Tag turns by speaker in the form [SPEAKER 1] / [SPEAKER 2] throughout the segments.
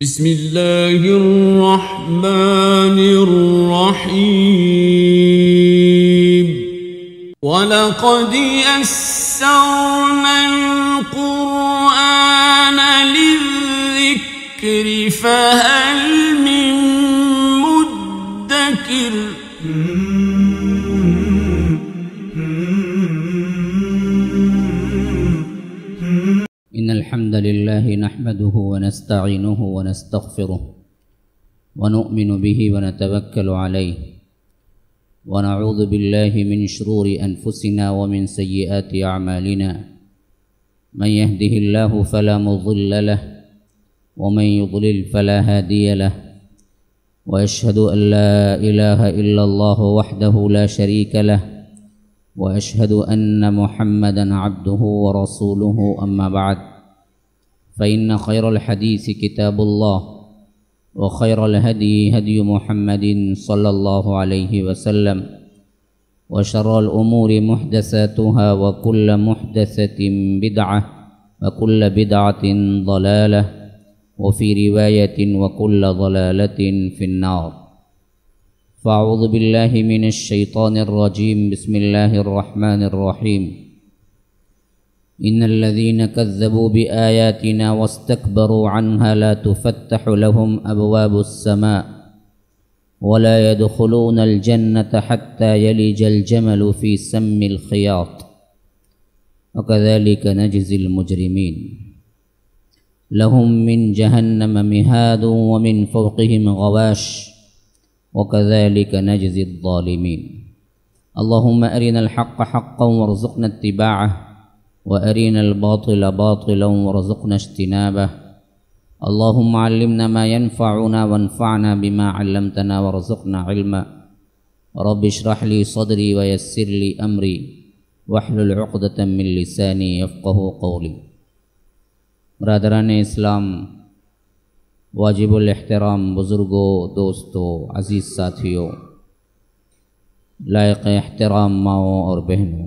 [SPEAKER 1] بسم الله الرحمن الرحيم وَلَقَدْ يَسَّرْنَا الْقُرْآنَ لِلذِّكْرِ فَهَلْ مِن مُّدَّكِرٍ
[SPEAKER 2] إن الحمد لله نحمده ونستعينه ونستغفره ونؤمن به ونتوكل عليه ونعوذ بالله من شرور أنفسنا ومن سيئات أعمالنا من يهده الله فلا مضل له ومن يضلل فلا هادي له وأشهد أن لا إله إلا الله وحده لا شريك له وأشهد أن محمدًا عبده ورسوله أما بعد فإن خير الحديث كتاب الله وخير الهدي هدي محمد صلى الله عليه وسلم وشر الأمور محدثاتها وكل محدثة بدعة وكل بدعة ضلالة وفي رواية وكل ضلالة في النار فأعوذ بالله من الشيطان الرجيم بسم الله الرحمن الرحيم إن الذين كذبوا بآياتنا واستكبروا عنها لا تفتح لهم أبواب السماء ولا يدخلون الجنة حتى يلج الجمل في سم الخياط وكذلك نجزي المجرمين لهم من جهنم مهاد ومن فوقهم غواش وكذلك نجزي الظالمين اللهم أرنا الحق حقا وارزقنا اتباعه وأرنا الباطل باطلا وارزقنا اجتنابه اللهم علمنا ما ينفعنا وانفعنا بما علمتنا وارزقنا علما رب اشرح لي صدري ويسر لي أمري واحلل عقدة من لساني يفقه قولي برادران اسلام واجب الاحترام بزرگوں دوستوں عزیز ساتھیوں لائق احترام ماؤں اور بہنوں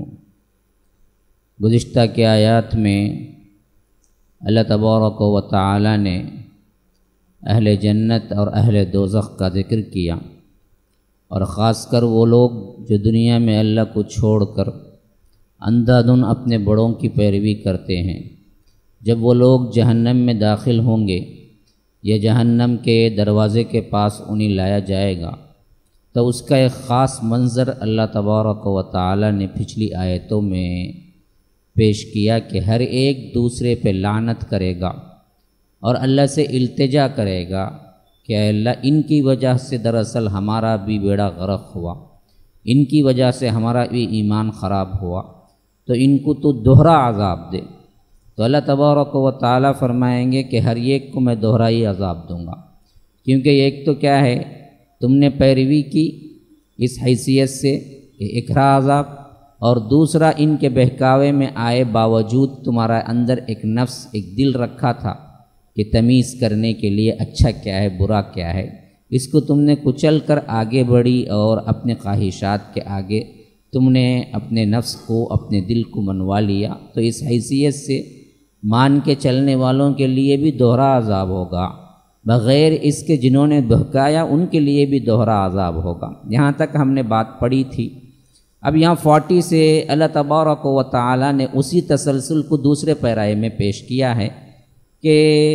[SPEAKER 2] گزشتہ کے آیات میں اللہ تبارک و تعالی نے اہل جنت اور اہل دوزخ کا ذکر کیا اور خاص کر وہ لوگ جو دنیا میں اللہ کو چھوڑ کر اندھا دھن اپنے بڑوں کی پیروی کرتے ہیں جب وہ لوگ جہنم میں داخل ہوں گے یا جہنم کے دروازے کے پاس انہیں لایا جائے گا تو اس کا ایک خاص منظر اللہ تبارک و تعالی نے پچھلی آیتوں میں پیش کیا کہ ہر ایک دوسرے پہ لعنت کرے گا اور اللہ سے التجا کرے گا کہ اے اللہ ان کی وجہ سے دراصل ہمارا بھی بیڑا غرق ہوا، ان کی وجہ سے ہمارا بھی ایمان خراب ہوا، تو ان کو تو دوہرا عذاب دے۔ تو اللہ تبارک و تعالیٰ فرمائیں گے کہ ہر ایک کو میں دوہرائی عذاب دوں گا، کیونکہ ایک تو کیا ہے تم نے پیروی کی اس حیثیت سے اکرا عذاب، اور دوسرا ان کے بہکاوے میں آئے باوجود تمہارا اندر ایک نفس ایک دل رکھا تھا کہ تمیز کرنے کے لیے اچھا کیا ہے برا کیا ہے، اس کو تم نے کچل کر آگے بڑھی اور اپنے خواہشات کے آگے تم نے اپنے نفس کو اپنے دل کو منوا لیا، تو اس حیثیت سے مان کے چلنے والوں کے لیے بھی دوہرا عذاب ہوگا، بغیر اس کے جنہوں نے بہکایا ان کے لیے بھی دوہرا عذاب ہوگا۔ یہاں تک ہم نے بات پڑھی تھی۔ اب یہاں 40 سے اللہ تبارک و تعالی نے اسی تسلسل کو دوسرے پیرائے میں پیش کیا ہے کہ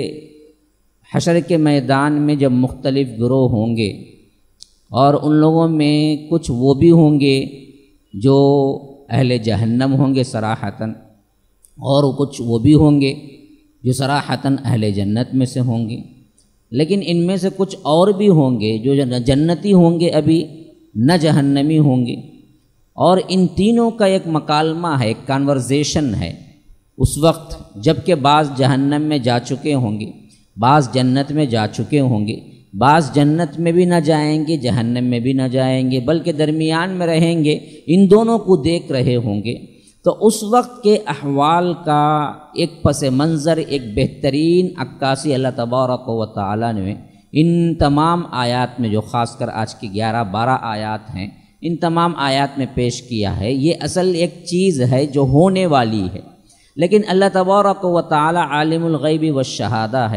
[SPEAKER 2] حشر کے میدان میں جب مختلف گروہ ہوں گے اور ان لوگوں میں کچھ وہ بھی ہوں گے جو اہل جہنم ہوں گے صراحتاً، اور کچھ وہ بھی ہوں گے جو صراحتاً اہل جنت میں سے ہوں گے، لیکن ان میں سے کچھ اور بھی ہوں گے جو جنتی ہوں گے ابھی نہ جہنمی ہوں گے، اور ان تینوں کا ایک مکالمہ ہے، ایک کانورزیشن ہے اس وقت جب کہ بعض جہنم میں جا چکے ہوں گے، بعض جنت میں جا چکے ہوں گے، بعض جنت میں بھی نہ جائیں گے جہنم میں بھی نہ جائیں گے بلکہ درمیان میں رہیں گے، ان دونوں کو دیکھ رہے ہوں گے۔ تو اس وقت کے احوال کا ایک پس منظر، ایک بہترین عکاسی اللہ تبارک و تعالی نے ان تمام آیات میں، جو خاص کر آج کی 11-12 آیات ہیں، ان تمام آیات میں پیش کیا ہے۔ یہ اصل ایک چیز ہے جو ہونے والی ہے، لیکن اللہ تبارک و تعالی عالم الغیب والشہادہ ہے،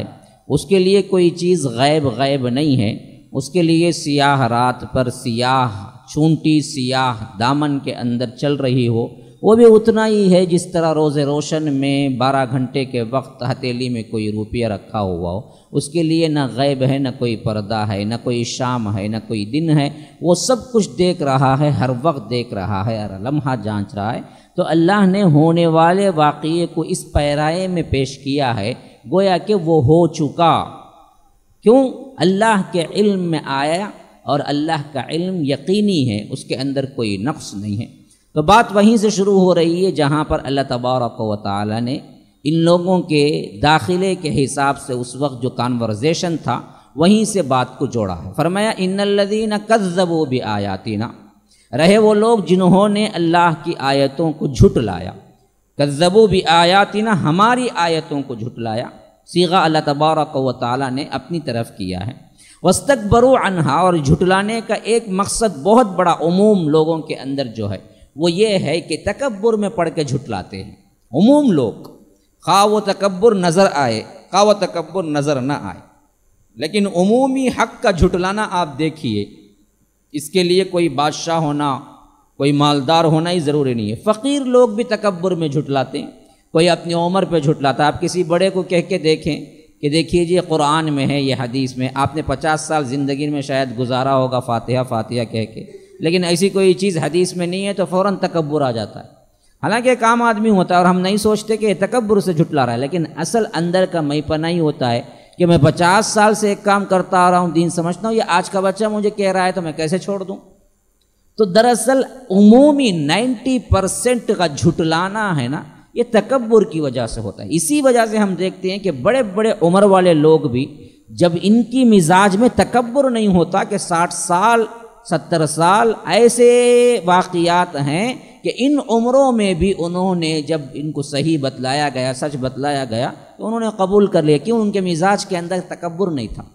[SPEAKER 2] اس کے لیے کوئی چیز غیب نہیں ہے، اس کے لیے سیاہ رات پر سیاہ چونٹی سیاہ دامن کے اندر چل رہی ہو، وہ بھی اتنا ہی ہے جس طرح روز روشن میں 12 گھنٹے کے وقت ہتھیلی میں کوئی روپیہ رکھا ہوا ہو، اس کے لیے نہ غیب ہے، نہ کوئی پردہ ہے، نہ کوئی شام ہے، نہ کوئی دن ہے، وہ سب کچھ دیکھ رہا ہے، ہر وقت دیکھ رہا ہے، ہر لمحہ جانچ رہا ہے۔ تو اللہ نے ہونے والے واقعے کو اس پیرائے میں پیش کیا ہے گویا کہ وہ ہو چکا۔ کیوں؟ اللہ کے علم میں آیا، اور اللہ کا علم یقینی ہے، اس کے اندر کوئی نقص نہیں ہے۔ تو بات وہیں سے شروع ہو رہی ہے جہاں پر اللہ تبارک و تعالی نے ان لوگوں کے داخلے کے حساب سے اس وقت جو کانورزیشن تھا وہیں سے بات کو جوڑا ہے۔ فرمایا ان الذین کذبوا بآیاتنا، رہے وہ لوگ جنہوں نے اللہ کی آیتوں کو جھٹلایا، کذبوا بآیاتنا، ہماری آیتوں کو جھٹلایا، صیغہ اللہ تبارک و تعالی نے اپنی طرف کیا ہے۔ واستکبروا عنہا، اور جھٹلانے کا ایک مقصد بہت بڑا عموم لوگوں کے اندر جو ہے وہ یہ ہے کہ تکبر میں پڑھ کے جھٹلاتے ہیں۔ عموم لوگ خواہ وہ تکبر نظر آئے خواہ وہ تکبر نظر نہ آئے، لیکن عمومی حق کا جھٹلانا آپ دیکھیے، اس کے لیے کوئی بادشاہ ہونا کوئی مالدار ہونا ہی ضروری نہیں ہے۔ فقیر لوگ بھی تکبر میں جھٹلاتے ہیں، کوئی اپنی عمر پہ جھٹلاتا ہے۔ آپ کسی بڑے کو کہہ کے دیکھیں کہ دیکھیے جی قرآن میں ہے، یہ حدیث میں، آپ نے 50 سال زندگی میں شاید گزارا ہوگا فاتحہ فاتحہ کہہ کے، لیکن ایسی کوئی چیز حدیث میں نہیں ہے تو فوراً تکبر آ جاتا ہے۔ حالانکہ ایک عام آدمی ہوتا ہے اور ہم نہیں سوچتے کہ یہ تکبر سے جھٹلا رہا ہے، لیکن اصل اندر کا مئی پناہ ہی ہوتا ہے کہ میں 50 سال سے ایک کام کرتا آ رہا ہوں، دین سمجھتا ہوں، یہ آج کا بچہ مجھے کہہ رہا ہے تو میں کیسے چھوڑ دوں؟ تو دراصل عمومی 90% کا جھٹلانا ہے نا، یہ تکبر کی وجہ سے ہوتا ہے۔ اسی وجہ سے ہم دیکھتے ہیں کہ بڑے بڑے عمر والے لوگ بھی جب ان کی مزاج میں تکبر نہیں ہوتا کہ 60 سال 70 سال ایسے واقعات ہیں کہ ان عمروں میں بھی انہوں نے جب ان کو صحیح بتلایا گیا، سچ بتلایا گیا تو انہوں نے قبول کر لیا، کیوں؟ ان کے مزاج کے اندر تکبر نہیں تھا۔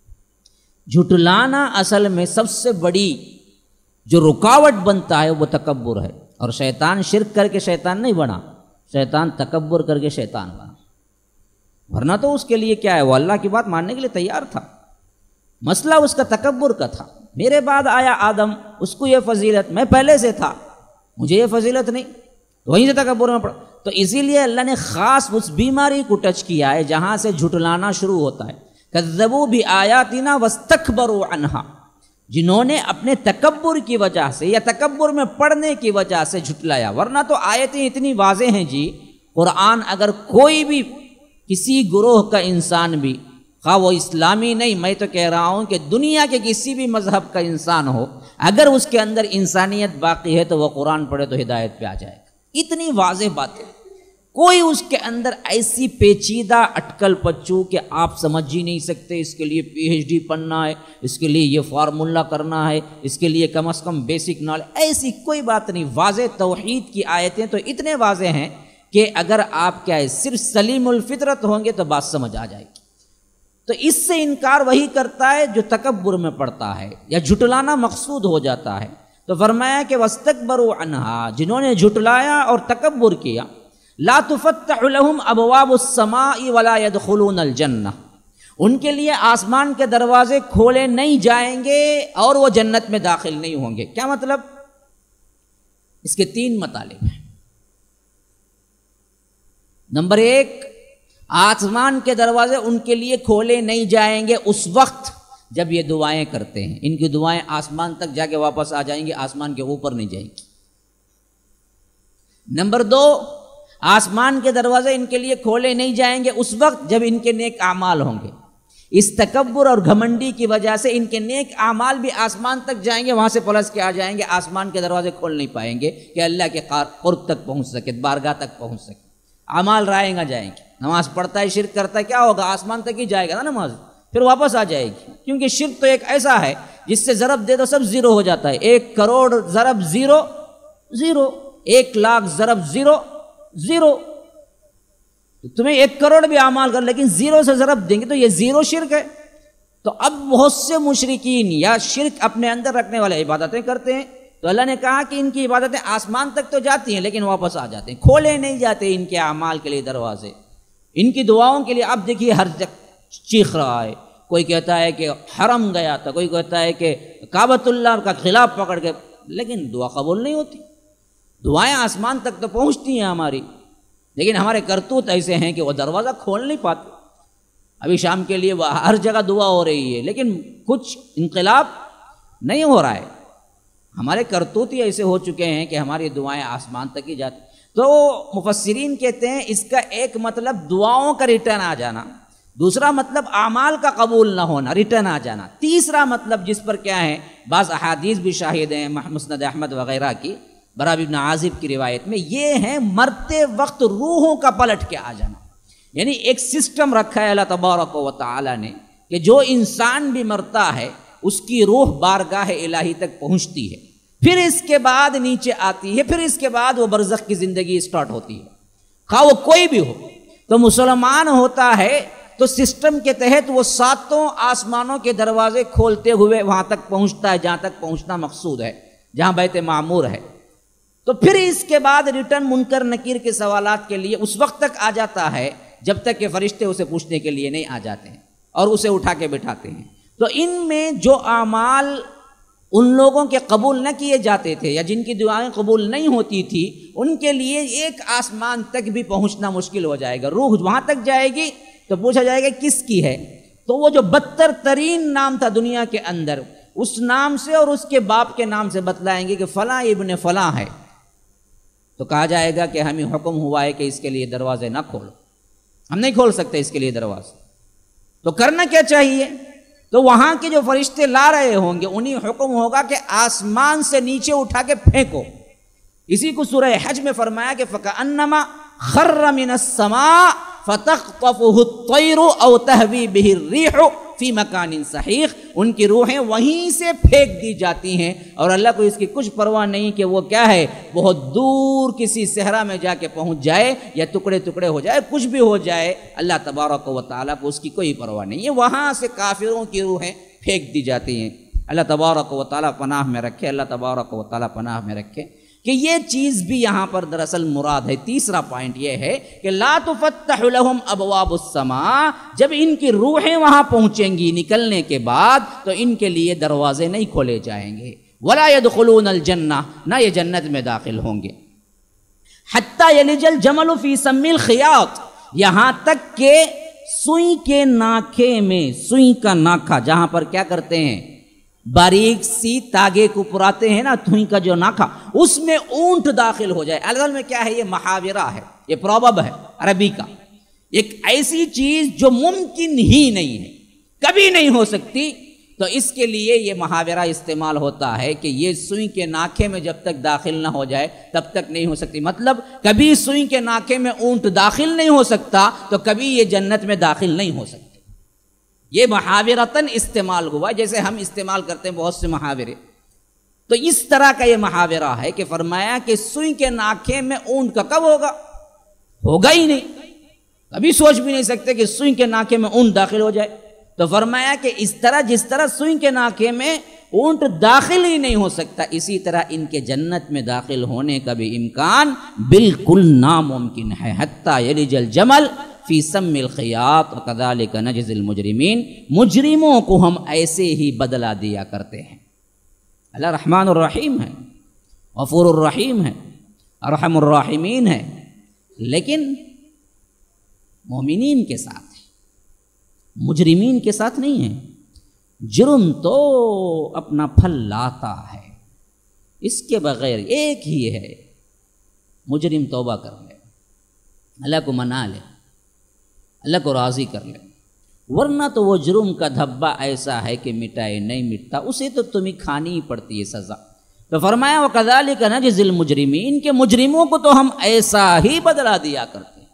[SPEAKER 2] جھٹلانا اصل میں سب سے بڑی جو رکاوٹ بنتا ہے وہ تکبر ہے، اور شیطان شرک کر کے شیطان نہیں بنا، شیطان تکبر کر کے شیطان بنا، ورنہ تو اس کے لیے کیا ہے، وہ اللہ کی بات ماننے کے لیے تیار تھا۔ مسئلہ اس کا تکبر کا تھا۔ میرے بعد آیا آدم، اس کو یہ فضیلت، میں پہلے سے تھا، مجھے یہ فضیلت نہیں، تو وہیں سے تکبر میں پڑا۔ تو اسی لیے اللہ نے خاص اس بیماری کو ٹچ کیا ہے جہاں سے جھٹلانا شروع ہوتا ہے۔ کذبوا بآیاتنا واستکبروا عنہا، جنہوں نے اپنے تکبر کی وجہ سے یا تکبر میں پڑھنے کی وجہ سے جھٹلایا، ورنہ تو آیتیں اتنی واضح ہیں جی۔ قرآن اگر کوئی بھی کسی گروہ کا انسان بھی، خواہ وہ اسلامی نہیں، میں تو کہہ رہا ہوں کہ دنیا کے کسی بھی مذہب کا انسان ہو، اگر اس کے اندر انسانیت باقی ہے تو وہ قرآن پڑھے تو ہدایت پہ آ جائے گا۔ اتنی واضح بات ہے، کوئی اس کے اندر ایسی پیچیدہ اٹکل پچو کہ آپ سمجھ ہی نہیں سکتے، اس کے لیے PhD پڑھنا ہے، اس کے لیے یہ فارمولہ کرنا ہے، اس کے لیے کم از کم بیسک نالج، ایسی کوئی بات نہیں۔ واضح توحید کی آیتیں تو اتنے واضح ہیں کہ اگر آپ کیا ہے صرف سلیم الفطرت ہوں گے تو بات سمجھ آ جائے گی۔ تو اس سے انکار وہی کرتا ہے جو تکبر میں پڑتا ہے یا جھٹلانا مقصود ہو جاتا ہے۔ تو فرمایا کہ واستکبروا عنہا، جنہوں نے جھٹلایا اور تکبر کیا، لا تفتح لهم ابواب السماء ولا يدخلون الجنہ، ان کے لیے آسمان کے دروازے کھولے نہیں جائیں گے اور وہ جنت میں داخل نہیں ہوں گے۔ کیا مطلب؟ اس کے 3 مطالب ہیں۔ نمبر 1، آسمان کے دروازے ان کے لیے کھولے نہیں جائیں گے اس وقت جب یہ دعائیں کرتے ہیں، ان کی دعائیں آسمان تک جا کے واپس آ جائیں گی، آسمان کے اوپر نہیں جائیں گی۔ نمبر 2، آسمان کے دروازے ان کے لیے کھولے نہیں جائیں گے اس وقت جب ان کے نیک اعمال ہوں گے۔ اس تکبر اور گھمنڈی کی وجہ سے ان کے نیک اعمال بھی آسمان تک جائیں گے، وہاں سے پلس کے آ جائیں گے، آسمان کے دروازے کھول نہیں پائیں گے کہ اللہ کے قرب تک پہنچ سکے، بارگاہ تک پہنچ سکے۔ اعمال رائیں گا جائیں گے، نماز پڑھتا ہے شرک کرتا ہے، کیا ہوگا؟ آسمان تک ہی جائے گا نا نماز، پھر واپس آ جائے گی، کیونکہ شرک تو ایک ایسا ہے جس سے ضرب دے دو سب زیرو ہو جاتا ہے۔ 1 کروڑ ضرب زیرو زیرو، 1 لاکھ ضرب زیرو زیرو۔ تمہیں 1 کروڑ بھی اعمال کر لیکن زیرو سے ضرب دیں گے تو یہ زیرو شرک ہے۔ تو اب بہت سے مشرکین یا شرک اپنے اندر رکھنے والے عبادتیں کرتے ہیں، تو اللہ نے کہا کہ ان کی عبادتیں آسمان تک تو جاتی ہیں لیکن واپس آ جاتے ہیں، کھولے نہیں جاتے ان کے اعمال کے لیے دروازے، ان کی دعاؤں کے لیے۔ اب دیکھیے ہر چیخ رہا ہے، کوئی کہتا ہے کہ حرم گیا تھا، کوئی کہتا ہے کہ کعبۃ اللہ کا خلاف پکڑ کے، لیکن دعا قبول نہیں ہوتی۔ دعائیں آسمان تک تو پہنچتی ہیں ہماری، لیکن ہمارے کرتوت ایسے ہیں کہ وہ دروازہ کھول نہیں پاتے۔ ابھی شام کے لیے ہر جگہ دعا ہو رہی ہے، لیکن کچھ انقلاب نہیں ہو رہا ہے۔ ہمارے کرتوت ہی ایسے ہو چکے ہیں کہ ہماری دعائیں آسمان تک ہی جاتی۔ تو مفسرین کہتے ہیں اس کا ایک مطلب دعاؤں کا ریٹرن آ جانا، دوسرا مطلب اعمال کا قبول نہ ہونا، ریٹرن آ جانا، تیسرا مطلب جس پر کیا ہے، بعض احادیث بھی شاہد ہیں مسند احمد وغیرہ کی، برا بن عازب کی روایت میں، یہ ہے مرتے وقت روحوں کا پلٹ کے آ جانا۔ یعنی ایک سسٹم رکھا ہے اللہ تبارک و تعالی نے کہ جو انسان بھی مرتا ہے اس کی روح بارگاہ الہی تک پہنچتی ہے، پھر اس کے بعد نیچے آتی ہے، پھر اس کے بعد وہ برزخ کی زندگی سٹارٹ ہوتی ہے، خواہ وہ کوئی بھی ہو۔ تو مسلمان ہوتا ہے تو سسٹم کے تحت وہ ساتوں آسمانوں کے دروازے کھولتے ہوئے وہاں تک پہنچتا ہے جہاں تک پہنچنا مقصود ہے، جہاں بیت معمور ہے۔ تو پھر اس کے بعد ریٹرن منکر نکیر کے سوالات کے لیے اس وقت تک آ جاتا ہے جب تک کہ فرشتے اسے پوچھنے کے لیے نہیں آ جاتے ہیں اور اسے اٹھا کے بٹھاتے ہیں۔ تو ان میں جو اعمال ان لوگوں کے قبول نہ کیے جاتے تھے یا جن کی دعائیں قبول نہیں ہوتی تھی، ان کے لیے ایک آسمان تک بھی پہنچنا مشکل ہو جائے گا۔ روح وہاں تک جائے گی تو پوچھا جائے گا کس کی ہے، تو وہ جو بدتر ترین نام تھا دنیا کے اندر، اس نام سے اور اس کے باپ کے نام سے بتلائیں گے کہ فلاں ابن فلاں ہے، تو کہا جائے گا کہ ہمیں حکم ہوا ہے کہ اس کے لیے دروازے نہ کھولو، ہم نہیں کھول سکتے اس کے لیے دروازے۔ تو کرنا کیا چاہیے؟ تو وہاں کے جو فرشتے لا رہے ہوں گے انہیں حکم ہوگا کہ آسمان سے نیچے اٹھا کے پھینکو۔ اسی کو سورہ حج میں فرمایا کہ فَكَأَنَّمَا خَرَّ مِنَ السَّمَاءِ فَتَخْطَفُهُ الطَّيْرُ أَوْ تَهْوِي بِهِ الرِّيحُ فِي مَكَانٍ سَحِيقٍ، ان کی روحیں وہیں سے پھینک دی جاتی ہیں اور اللہ کو اس کی کچھ پرواہ نہیں کہ وہ کیا ہے، بہت دور کسی صحرا میں جا کے پہنچ جائے یا ٹکڑے ٹکڑے ہو جائے، کچھ بھی ہو جائے، اللہ تبارک و تعالیٰ کو اس کی کوئی پرواہ نہیں ہے، وہاں سے کافروں کی روحیں پھینک دی جاتی ہیں۔ اللہ تبارک و تعالیٰ پناہ میں رکھے، اللہ تبارک و تعالیٰ پناہ میں رکھے کہ یہ چیز بھی یہاں پر دراصل مراد ہے۔ تیسرا پوائنٹ یہ ہے کہ لا تفتح لهم ابواب السماء، جب ان کی روحیں وہاں پہنچیں گی نکلنے کے بعد تو ان کے لیے دروازے نہیں کھولے جائیں گے، ولا يدخلون الجنہ، نہ یہ جنت میں داخل ہوں گے، حتی یلج الجمل فی سم الخیاط، یہاں تک کہ سوئی کے ناکھے میں، سوئی کا ناکھا جہاں پر کیا کرتے ہیں، باریک سی تاگے کو پراتے ہیں نا، تھوئی کا جو ناکھا، اس میں اونٹ داخل ہو جائے۔ اصل میں کیا ہے، یہ محاورہ ہے، یہ پروبب ہے عربی کا، ایک ایسی چیز جو ممکن ہی نہیں ہے، کبھی نہیں ہو سکتی، تو اس کے لیے یہ محاورہ استعمال ہوتا ہے کہ یہ سوئی کے ناکھے میں جب تک داخل نہ ہو جائے تب تک نہیں ہو سکتی۔ مطلب کبھی سوئی کے ناکھے میں اونٹ داخل نہیں ہو سکتا تو کبھی یہ جنت میں داخل نہیں ہو سکتے۔ یہ محاورتاً استعمال ہوا، جیسے ہم استعمال کرتے ہیں بہت سے محاورے، تو اس طرح کا یہ محاورہ ہے کہ فرمایا کہ سوئی کے ناکھے میں اونٹ کا کب ہوگا، ہوگا ہی نہیں، کبھی سوچ بھی نہیں سکتے کہ سوئی کے ناکھے میں اونٹ داخل ہو جائے۔ تو فرمایا کہ اس طرح جس طرح سوئی کے ناکھے میں اونٹ داخل ہی نہیں ہو سکتا، اسی طرح ان کے جنت میں داخل ہونے کا بھی امکان بالکل ناممکن ہے۔ حتی یلج الجمل فی سم الخیاط وکذالک نجزی المجرمین، مجرموں کو ہم ایسے ہی بدلہ دیا کرتے ہیں۔ اللہ رحمان الرحیم ہے، غفور الرحیم ہے، ارحم الراحمین ہے، لیکن مومنین کے ساتھ ہے، مجرمین کے ساتھ نہیں ہے۔ جرم تو اپنا پھل لاتا ہے، اس کے بغیر ایک ہی ہے، مجرم توبہ کر لے، اللہ کو منا لے، اللہ کو راضی کر لے، ورنہ تو وہ جرم کا دھبا ایسا ہے کہ مٹائے نہیں مٹتا، اسے تو تمہیں کھانی ہی پڑتی ہے سزا۔ تو فرمایا وَكَذَلِكَ نَجْزِي الْمُجْرِمِينَ، کہ مجرموں کو تو ہم ایسا ہی بدلہ دیا کرتے ہیں۔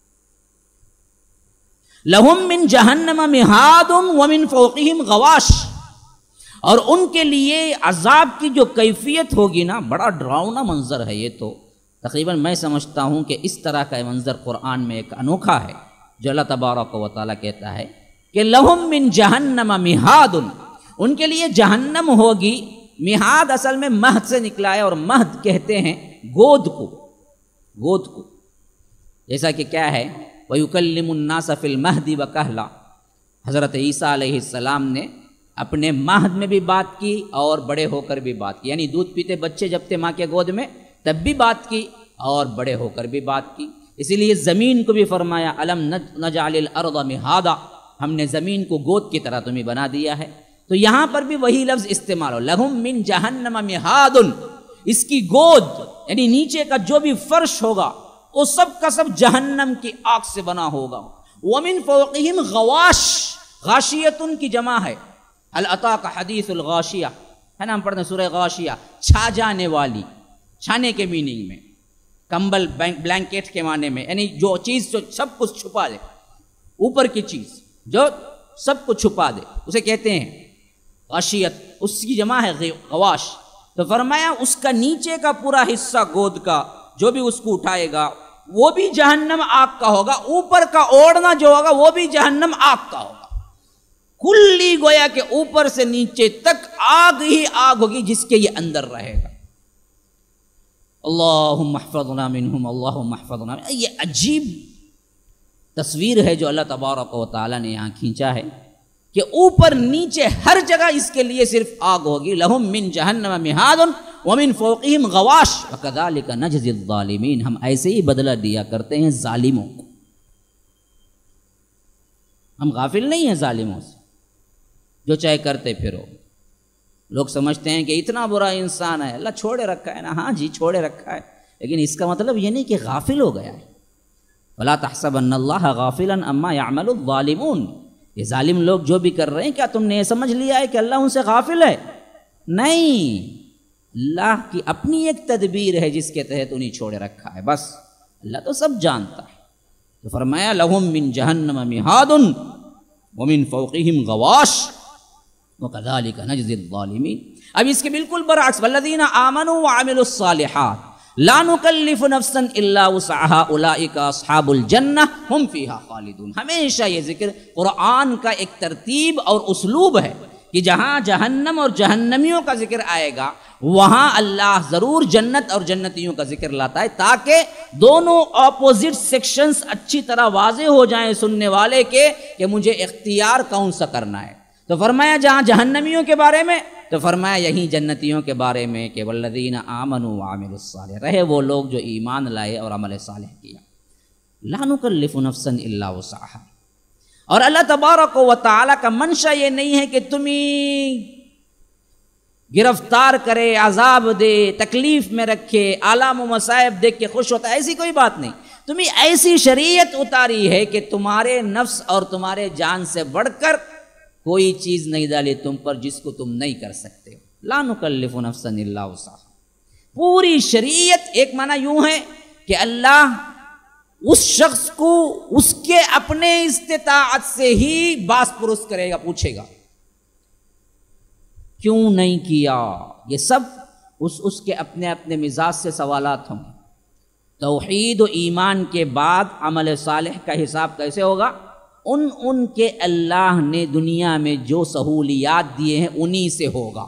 [SPEAKER 2] لَهُم مِّن جَهَنَّمَ مِهَادٌ وَمِن فَوْقِهِمْ غَوَاشٌ، اور ان کے لیے عذاب کی جو کیفیت ہوگی نا، بڑا ڈراؤنا منظر ہے یہ تو، تقریباً میں سمجھتا ہوں کہ اس طرح کا منظر قرآن میں ایک انوکھا ہے جو اللہ تبارک و تعالیٰ کہتا ہے کہ لہم من جہنم مہاد، ان کے لیے جہنم ہوگی، مہاد اصل میں مہد سے نکلا ہے، اور مہد کہتے ہیں گود کو، گود کو، جیسا کہ کیا ہے وَيُكَلِّمُ النَّاسَ فِي الْمَهْدِ وَكَهْلًا، حضرت عیسیٰ علیہ السلام نے اپنے مہد میں بھی بات کی اور بڑے ہو کر بھی بات کی، یعنی دودھ پیتے بچے جب تھے ماں کے گود میں تب بھی بات کی اور بڑے ہو کر بھی بات کی۔ اسی لیے زمین کو بھی فرمایا الم نجعل الارض مہادا، ہم نے زمین کو گود کی طرح تمہیں بنا دیا ہے۔ تو یہاں پر بھی وہی لفظ استعمال ہو، لہم من جہنم مہاد، اس کی گود یعنی نیچے کا جو بھی فرش ہوگا وہ سب کا سب جہنم کی آگ سے بنا ہوگا۔ ومن فوقہم غواش، غاشیتن کی جمع ہے، هل اتاک حدیث الغاشیہ ہے نا، ہم پڑھتے ہیں سورہ غاشیہ، چھا جانے والی، چھانے کے میننگ میں، کمبل بلینکٹ کے معنی میں، یعنی جو چیز جو سب کچھ چھپا دے، اوپر کی چیز جو سب کو چھپا دے اسے کہتے ہیں غاشیت، اس کی جمع ہے غواش۔ تو فرمایا اس کا نیچے کا پورا حصہ گود کا جو بھی اس کو اٹھائے گا وہ بھی جہنم آگ کا ہوگا، اوپر کا اوڑھنا جو ہوگا وہ بھی جہنم آگ کا ہوگا، کلی گویا کہ اوپر سے نیچے تک آگ ہی آگ ہوگی جس کے یہ اندر رہے گا۔ اللہم احفظنا منہم، اللہم احفظنا۔ یہ عجیب تصویر ہے جو اللہ تبارک و تعالیٰ نے یہاں کھینچا ہے کہ اوپر نیچے ہر جگہ اس کے لیے صرف آگ ہوگی۔ لہم من جہنم مہاد ومن فوقہم غواش وکذالک نجزی الظالمین، ہم ایسے ہی بدلہ دیا کرتے ہیں ظالموں کو۔ ہم غافل نہیں ہیں ظالموں سے، جو چاہے کرتے پھرو۔ لوگ سمجھتے ہیں کہ اتنا برا انسان ہے، اللہ چھوڑے رکھا ہے نا، ہاں جی چھوڑے رکھا ہے، لیکن اس کا مطلب یہ نہیں کہ غافل ہو گیا ہے۔ وَلَا تَحْسَبَنَّ اللَّهَ غَافِلًا عَمَّا يَعْمَلُ الظَّالِمُونَ، یہ ظالم لوگ جو بھی کر رہے ہیں کیا تم نے یہ سمجھ لیا ہے کہ اللہ ان سے غافل ہے؟ نہیں، اللہ کی اپنی ایک تدبیر ہے جس کے تحت انہیں چھوڑے رکھا ہے، بس اللہ تو سب جانتا ہے۔ تو فرمایا لَهُم مِّن جَهَنَّمَ مِهَادٌ وَمِن فَوْقِهِمْ غَوَاشٌ وَكَذَلِكَ نَجْزِي الظَّالِمِينَ۔ اب اس کے بالکل برعکس، وَالَّذِينَ آمَنُوا وَعَمِلُوا الصَّالِحَاتِ لا نکلف نفسا الا وسعها اولئک اصحاب الجنہ ہم فیہا خالدون۔ ہمیشہ یہ ذکر قرآن کا ایک ترتیب اور اسلوب ہے کہ جہاں جہنم اور جہنمیوں کا ذکر آئے گا وہاں اللہ ضرور جنت اور جنتیوں کا ذکر لاتا ہے، تاکہ دونوں اپوزٹ سیکشنز اچھی طرح واضح ہو جائیں سننے والے کے کہ مجھے اختیار کون سا کرنا ہے۔ تو فرمایا جہاں جہنمیوں کے بارے میں تو فرمایا یہیں جنتیوں کے بارے میں کہ والذین آمنوا وعملوا الصالحات، رہے وہ لوگ جو ایمان لائے اور عمل صالح کیا۔ لا نکلف نفسا الا وسعها، اور اللہ تبارک و تعالیٰ کا منشا یہ نہیں ہے کہ تمہیں گرفتار کرے، عذاب دے، تکلیف میں رکھے، آلام و مصائب دیکھ کے خوش ہوتا ہے، ایسی کوئی بات نہیں۔ تمہیں ایسی شریعت اتاری ہے کہ تمہارے نفس اور تمہارے جان سے بڑھ کر کوئی چیز نہیں ڈالی تم پر جس کو تم نہیں کر سکتے۔ لا نکلف نفسا الا وسعها، پوری شریعت ایک معنی یوں ہے کہ اللہ اس شخص کو اس کے اپنے استطاعت سے ہی باس پرس کرے گا، پوچھے گا کیوں نہیں کیا۔ یہ سب اس کے اپنے اپنے مزاج سے سوالات ہوں۔ توحید و ایمان کے بعد عمل صالح کا حساب کیسے ہوگا؟ ان کے اللہ نے دنیا میں جو سہولیات دیے ہیں انہی سے ہوگا،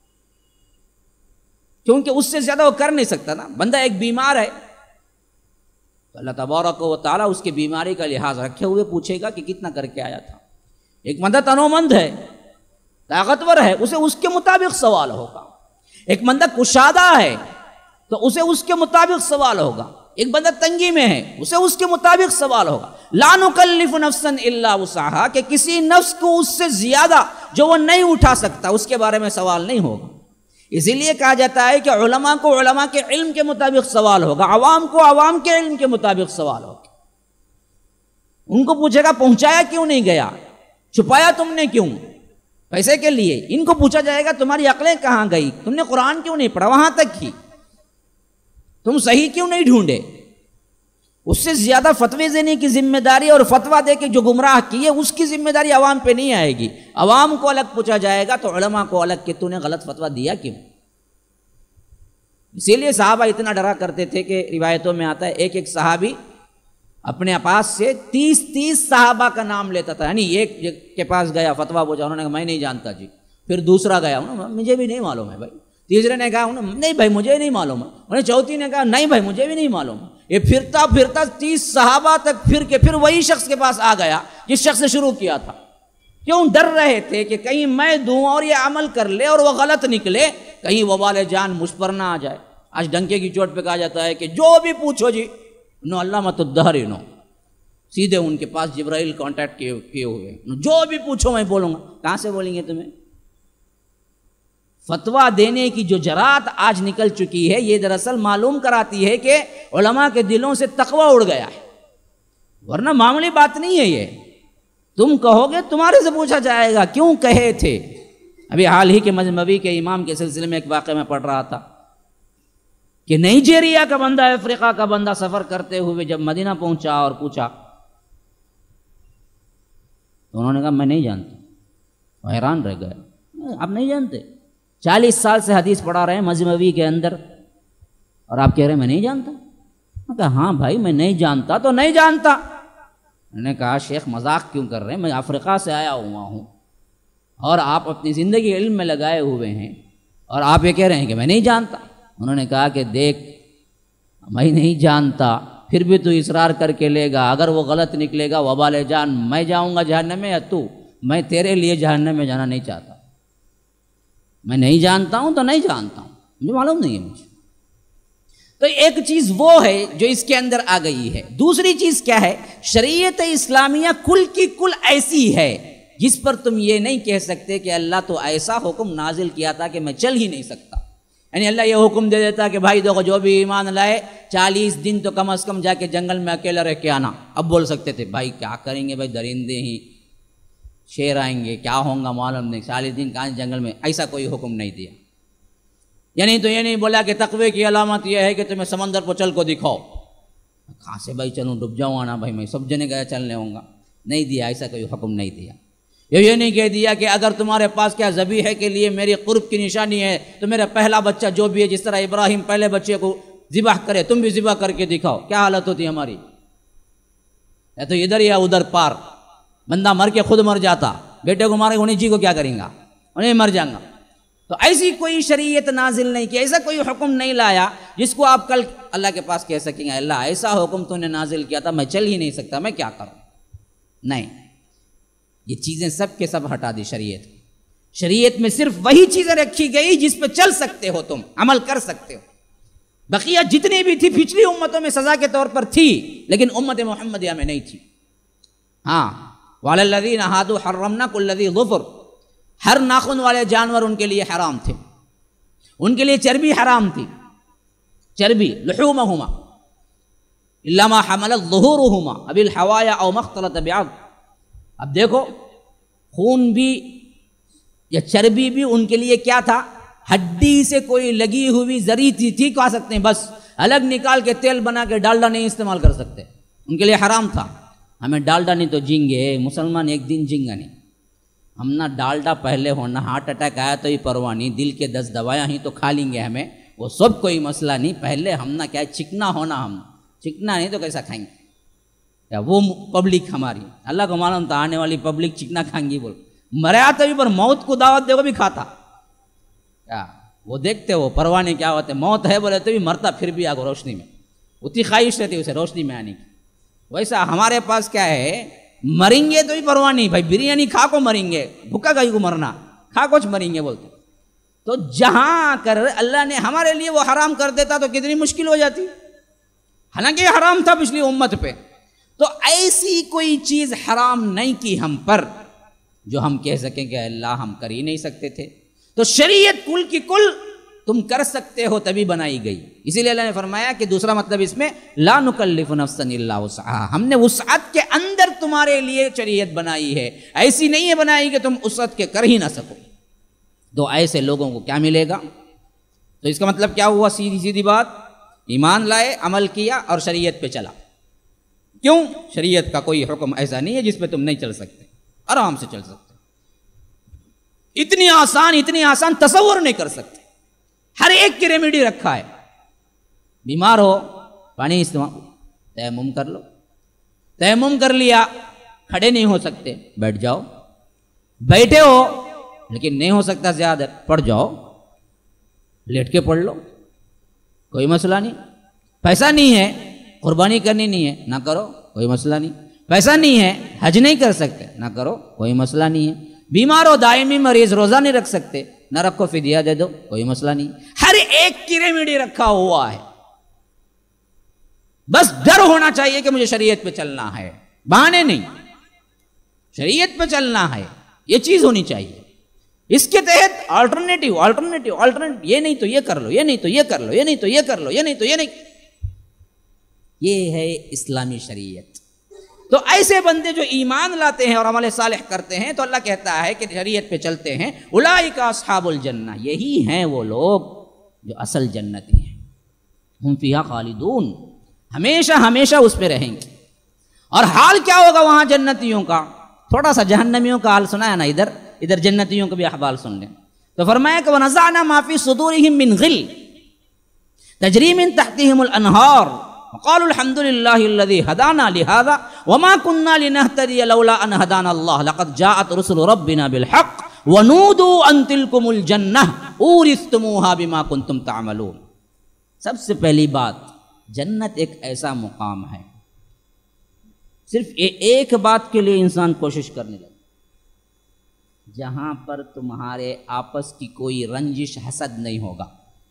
[SPEAKER 2] کیونکہ اس سے زیادہ وہ کر نہیں سکتا نا۔ بندہ ایک بیمار ہے تو اللہ تبارک و تعالیٰ اس کے بیماری کا لحاظ رکھے ہوئے پوچھے گا کہ کتنا کر کے آیا تھا۔ ایک بندہ تنومند ہے، طاقتور ہے، اسے اس کے مطابق سوال ہوگا۔ ایک بندہ کشادہ ہے تو اسے اس کے مطابق سوال ہوگا۔ ایک بندہ تنگی میں ہے، اسے اس کے مطابق سوال ہوگا۔ لا نکلف نفسا الا وسعها، کہ کسی نفس کو اس سے زیادہ جو وہ نہیں اٹھا سکتا اس کے بارے میں سوال نہیں ہوگا۔ اسی لیے کہا جاتا ہے کہ علماء کو علماء کے علم کے مطابق سوال ہوگا، عوام کو عوام کے علم کے مطابق سوال ہوگا۔ ان کو پوچھے گا پہنچایا کیوں نہیں گیا، چھپایا تم نے کیوں، پیسے کے لیے۔ ان کو پوچھا جائے گا تمہاری عقلیں کہاں گئی، تم نے قرآن کیوں نہیں پڑھا، وہاں تک ہی تم صحیح کیوں نہیں ڈھونڈے۔ اس سے زیادہ فتوے دینے کی ذمہ داری اور فتویٰ دے کے جو گمراہ کیے اس کی ذمہ داری عوام پہ نہیں آئے گی۔ عوام کو الگ پوچھا جائے گا تو علماء کو الگ کہ تو نے غلط فتویٰ دیا کیوں۔ اسی لیے صحابہ اتنا ڈرا کرتے تھے کہ روایتوں میں آتا ہے ایک صحابی اپنے پاس سے 30 صحابہ کا نام لیتا تھا، یعنی ایک کے پاس گیا فتویٰ پوچھا، انہوں نے کہا میں نہیں جانتا جی، پھر دوسرا گیا، مجھے بھی نہیں معلوم ہے بھائی، تیسرے نے کہا نہیں بھائی مجھے نہیں معلوم ہے، انہیں چوتھی نے کہا نہیں بھائی مجھے بھی نہیں معلوم ہے۔ یہ پھرتا پھرتا 30 صحابہ تک پھر وہی شخص کے پاس آ گیا جس شخص سے شروع کیا تھا۔
[SPEAKER 3] کیوں ڈر رہے تھے کہ کہیں میں دوں اور یہ عمل کر لے اور وہ غلط نکلے، کہیں وبال جان مجھ پر نہ آ جائے۔ آج ڈنکے کی چوٹ پہ کہا جاتا ہے کہ جو بھی پوچھو جی، نو علامۃ الدہر نو، سیدھے ان کے پاس جبرائیل کانٹیکٹ کیے ہوئے، جو بھی پوچھو میں بولوں گا۔ کہاں سے بولیں گے تمہیں؟ فتویٰ دینے کی جو جرات آج نکل چکی ہے، یہ دراصل معلوم کراتی ہے کہ علماء کے دلوں سے تقوی اڑ گیا ہے، ورنہ معمولی بات نہیں ہے یہ۔ تم کہو گے تمہارے سے پوچھا جائے گا کیوں کہے تھے۔ ابھی حال ہی کے مجموعی کے امام کے سلسلے میں ایک واقعہ میں پڑھ رہا تھا کہ نائجیریا کا بندہ، افریقہ کا بندہ سفر کرتے ہوئے جب مدینہ پہنچا اور پوچھا تو انہوں نے کہا میں نہیں جانتا۔ وہ حیران رہ گئے، آپ نہیں جانتے؟ 40 سال سے حدیث پڑھا رہے ہیں مجموعی کے اندر اور آپ کہہ رہے ہیں میں نہیں جانتا؟ میں کہا ہاں بھائی میں نہیں جانتا تو نہیں جانتا۔ انہوں نے کہا شیخ مذاق کیوں کر رہے ہیں، میں افریقہ سے آیا ہوا ہوں اور آپ اپنی زندگی علم میں لگائے ہوئے ہیں اور آپ یہ کہہ رہے ہیں کہ میں نہیں جانتا۔ انہوں نے کہا کہ دیکھ میں نہیں جانتا پھر بھی تو اصرار کر کے لے گا، اگر وہ غلط نکلے گا وبال جان میں جاؤں گا جہنم میں یا تو؟ میں تیرے لیے جہنم میں جانا نہیں چاہتا، میں نہیں جانتا ہوں تو نہیں جانتا ہوں، مجھے معلوم نہیں ہے مجھے۔ تو ایک چیز وہ ہے جو اس کے اندر آ گئی ہے۔ دوسری چیز کیا ہے؟ شریعت اسلامیہ کل کی کل ایسی ہے جس پر تم یہ نہیں کہہ سکتے کہ اللہ تو ایسا حکم نازل کیا تھا کہ میں چل ہی نہیں سکتا۔ یعنی اللہ یہ حکم دے دیتا کہ بھائی دیکھو جو بھی ایمان لائے 40 دن تو کم از کم جا کے جنگل میں اکیلا رہ کے آنا۔ اب بول سکتے تھے بھائی کیا کریں گے، بھائی درندے ہی شیر آئیں گے، کیا ہوں گا معلوم نہیں، 40 دن کہاں جنگل میں، ایسا کوئی حکم نہیں دیا۔ یعنی تو یہ نہیں بولا کہ تقوی کی علامت یہ ہے کہ تمہیں سمندر پر چل کو دکھاؤ۔ کہاں سے بھائی چلوں، ڈوب جاؤں آنا بھائی، میں سب جنے گیا چلنے ہوں گا، نہیں دیا، ایسا کوئی حکم نہیں دیا۔ یہ نہیں کہہ دیا کہ اگر تمہارے پاس کیا ذبیحہ کے لیے میری قرب کی نشانی ہے تو میرا پہلا بچہ جو بھی ہے، جس طرح ابراہیم پہلے بچے کو ذبح کرے تم بھی ذبح کر کے دکھاؤ، کیا حالت ہوتی ہماری؟ یا تو ادھر یا ادھر پار، بندہ مر کے خود مر جاتا، بیٹے کو مارے انہیں جی کو کیا کریں گا، انہیں مر جائیں گا۔ تو ایسی کوئی شریعت نازل نہیں کی، ایسا کوئی حکم نہیں لایا جس کو آپ کل اللہ کے پاس کہہ سکیں گے اللہ ایسا حکم تو نے نازل کیا تھا میں چل ہی نہیں سکتا، میں کیا کروں؟ نہیں، یہ چیزیں سب کے سب ہٹا دی شریعت۔ شریعت میں صرف وہی چیزیں رکھی گئی جس پہ چل سکتے ہو، تم عمل کر سکتے ہو۔ بقیہ جتنی بھی تھی پچھلی امتوں میں سزا کے طور پر تھی، لیکن امت محمدیہ میں نہیں تھی۔ ہاں وَعَلَى الَّذِينَ هَادُوا حَرَّمْنَا كُلَّ ذِي ظُفُرٍ، ہر ناخن والے جانور ان کے لیے حرام تھے، ان کے لیے چربی حرام تھی، چربی لحومہما الا ما حملت ظہورہما اب الحوایا او مختلط بعظم۔ اب دیکھو خون بھی یا چربی بھی ان کے لیے کیا تھا؟ ہڈی سے کوئی لگی ہوئی زری تھی کھا سکتے ہیں، بس الگ نکال کے تیل بنا کے ڈالڈا نہیں استعمال کر سکتے، ان کے لیے حرام تھا۔ ہمیں ڈالڈا نہیں تو جینگے، مسلمان ایک دن جینگا نہیں، ہم نہ ڈالڈا پہلے ہونا، ہارٹ اٹیک آیا تو ہی پرواہ نہیں، دل کے 10 دوائیاں ہی تو کھا لیں گے، ہمیں وہ سب کوئی مسئلہ نہیں، پہلے ہم نہ کیا چکنا ہونا، ہم چکنا نہیں تو کیسا کھائیں گے؟ یا وہ پبلک ہماری، اللہ کو معلوم تھا آنے والی پبلک چکنا کھائیں گی، بول مریا تو بھی پر موت کو دعوت دے گا بھی کھاتا کیا؟ وہ دیکھتے وہ پرواہ نہیں، کیا ہوتے موت ہے بولے تو بھی مرتا پھر بھی آگے روشنی میں، اتنی خواہش رہتی اسے روشنی میں آنے کی۔ ویسا ہمارے پاس کیا ہے، مریں گے تو بھی پرواہ نہیں، بھائی بریانی کھا کو مریں گے، بھوکا گئی کو مرنا، کھا کچھ مریں گے بولتے۔ تو جہاں کر اللہ نے ہمارے لیے وہ حرام کر دیتا تو کتنی مشکل ہو جاتی، حالانکہ یہ حرام تھا پچھلی امت پہ۔ تو ایسی کوئی چیز حرام نہیں کی ہم پر جو ہم کہہ سکیں کہ اللہ ہم کر ہی نہیں سکتے تھے۔ تو شریعت کل کی کل تم کر سکتے ہو تبھی بنائی گئی، اسی لیے اللہ نے فرمایا کہ دوسرا مطلب اس میں لا نکلف نفسا الا وسعها، ہم نے وسعت کے اندر تمہارے لیے شریعت بنائی ہے، ایسی نہیں ہے بنائی کہ تم وسعت کے کر ہی نہ سکو۔ تو ایسے لوگوں کو کیا ملے گا؟ تو اس کا مطلب کیا ہوا؟ سیدھی سیدھی بات، ایمان لائے، عمل کیا اور شریعت پہ چلا۔ کیوں؟ شریعت کا کوئی حکم ایسا نہیں ہے جس پہ تم نہیں چل سکتے، آرام سے چل سکتے، اتنی آسان تصور نہیں کر سکتے۔ ہر ایک کی ریمیڈی رکھا ہے، بیمار ہو پانی استعمال، تیمم کر لو، تیمم کر لیا، کھڑے نہیں ہو سکتے بیٹھ جاؤ، بیٹھے ہو لیکن نہیں ہو سکتا زیادہ پڑھ جاؤ، لیٹ کے پڑھ لو، کوئی مسئلہ نہیں۔ پیسہ نہیں ہے، قربانی کرنی نہیں ہے، نہ کرو، کوئی مسئلہ نہیں۔ پیسہ نہیں ہے حج نہیں کر سکتے نہ کرو کوئی مسئلہ نہیں ہے، بیمار ہو دائمی مریض روزہ نہیں رکھ سکتے نہ رکھو فدیہ دے دو کوئی مسئلہ نہیں، ہر ایک کی ریمیڈی رکھا ہوا ہے، بس ڈر ہونا چاہیے کہ مجھے شریعت پہ چلنا ہے، بہانے نہیں، شریعت پہ چلنا ہے، یہ چیز ہونی چاہیے، اس کے تحت آلٹرنیٹیو یہ نہیں تو یہ کر لو، یہ نہیں تو یہ کر لو، یہ نہیں تو یہ کر لو، یہ نہیں تو یہ نہیں، یہ ہے اسلامی شریعت۔ تو ایسے بندے جو ایمان لاتے ہیں اور عمل صالح کرتے ہیں تو اللہ کہتا ہے کہ شریعت پہ چلتے ہیں، اولئک اصحاب الجنہ، یہی ہیں وہ لوگ جو اصل جنتی ہیں، ہم فیہا خالدون، ہمیشہ ہمیشہ اس پہ رہیں گے۔ اور حال کیا ہوگا وہاں جنتیوں کا؟ تھوڑا سا جہنمیوں کا حال سنا ہے نا، ادھر جنتیوں کا بھی احوال سن لیں۔ تو فرمایا کہ وَنَزَعْنَا مَا فِي صُدُورِهِم مِّن غِلٍّ تَجْرِي مِن تَحْتِهِمُ الْأَنْهَارُ وقالوا الحمد لله الذي هدانا لهذا وما كنا لنهتدي لولا ان هدانا الله لقد جاءت رسل ربنا بالحق ونودوا ان تلكم الجنه اورثتموها بما كنتم تعملون۔ سب سے پہلی بات، جنت ایک ایسا مقام ہے، صرف ایک بات کے لیے انسان کوشش کرنے لگے، جہاں پر تمہارے آپس کی کوئی رنجش حسد نہیں ہوگا،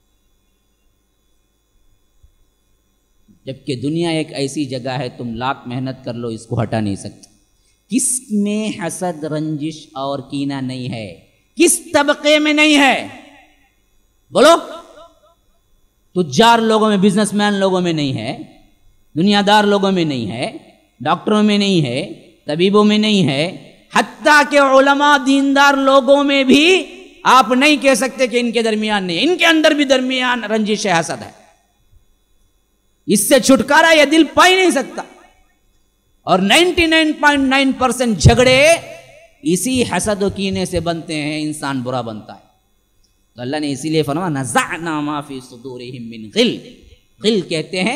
[SPEAKER 3] جبکہ دنیا ایک ایسی جگہ ہے تم لاکھ محنت کر لو اس کو ہٹا نہیں سکتے۔ کس میں حسد رنجش اور کینہ نہیں ہے؟ کس طبقے میں نہیں ہے؟ بولو، تجار لوگوں میں، بزنس مین لوگوں میں نہیں ہے، دنیا دار لوگوں میں نہیں ہے، ڈاکٹروں میں نہیں ہے، طبیبوں میں نہیں ہے، حتیٰ کہ علماء دیندار لوگوں میں بھی آپ نہیں کہہ سکتے کہ ان کے درمیان نہیں، ان کے اندر بھی درمیان رنجش حسد ہے، اس سے چھٹکارا یہ دل پا ہی نہیں سکتا، اور 99.9% جھگڑے اسی حسد و کینے سے بنتے ہیں، انسان برا بنتا ہے۔ تو اللہ نے اسی لیے فرمایا نزعنا ما فی صدورہم من غل، غل کہتے ہیں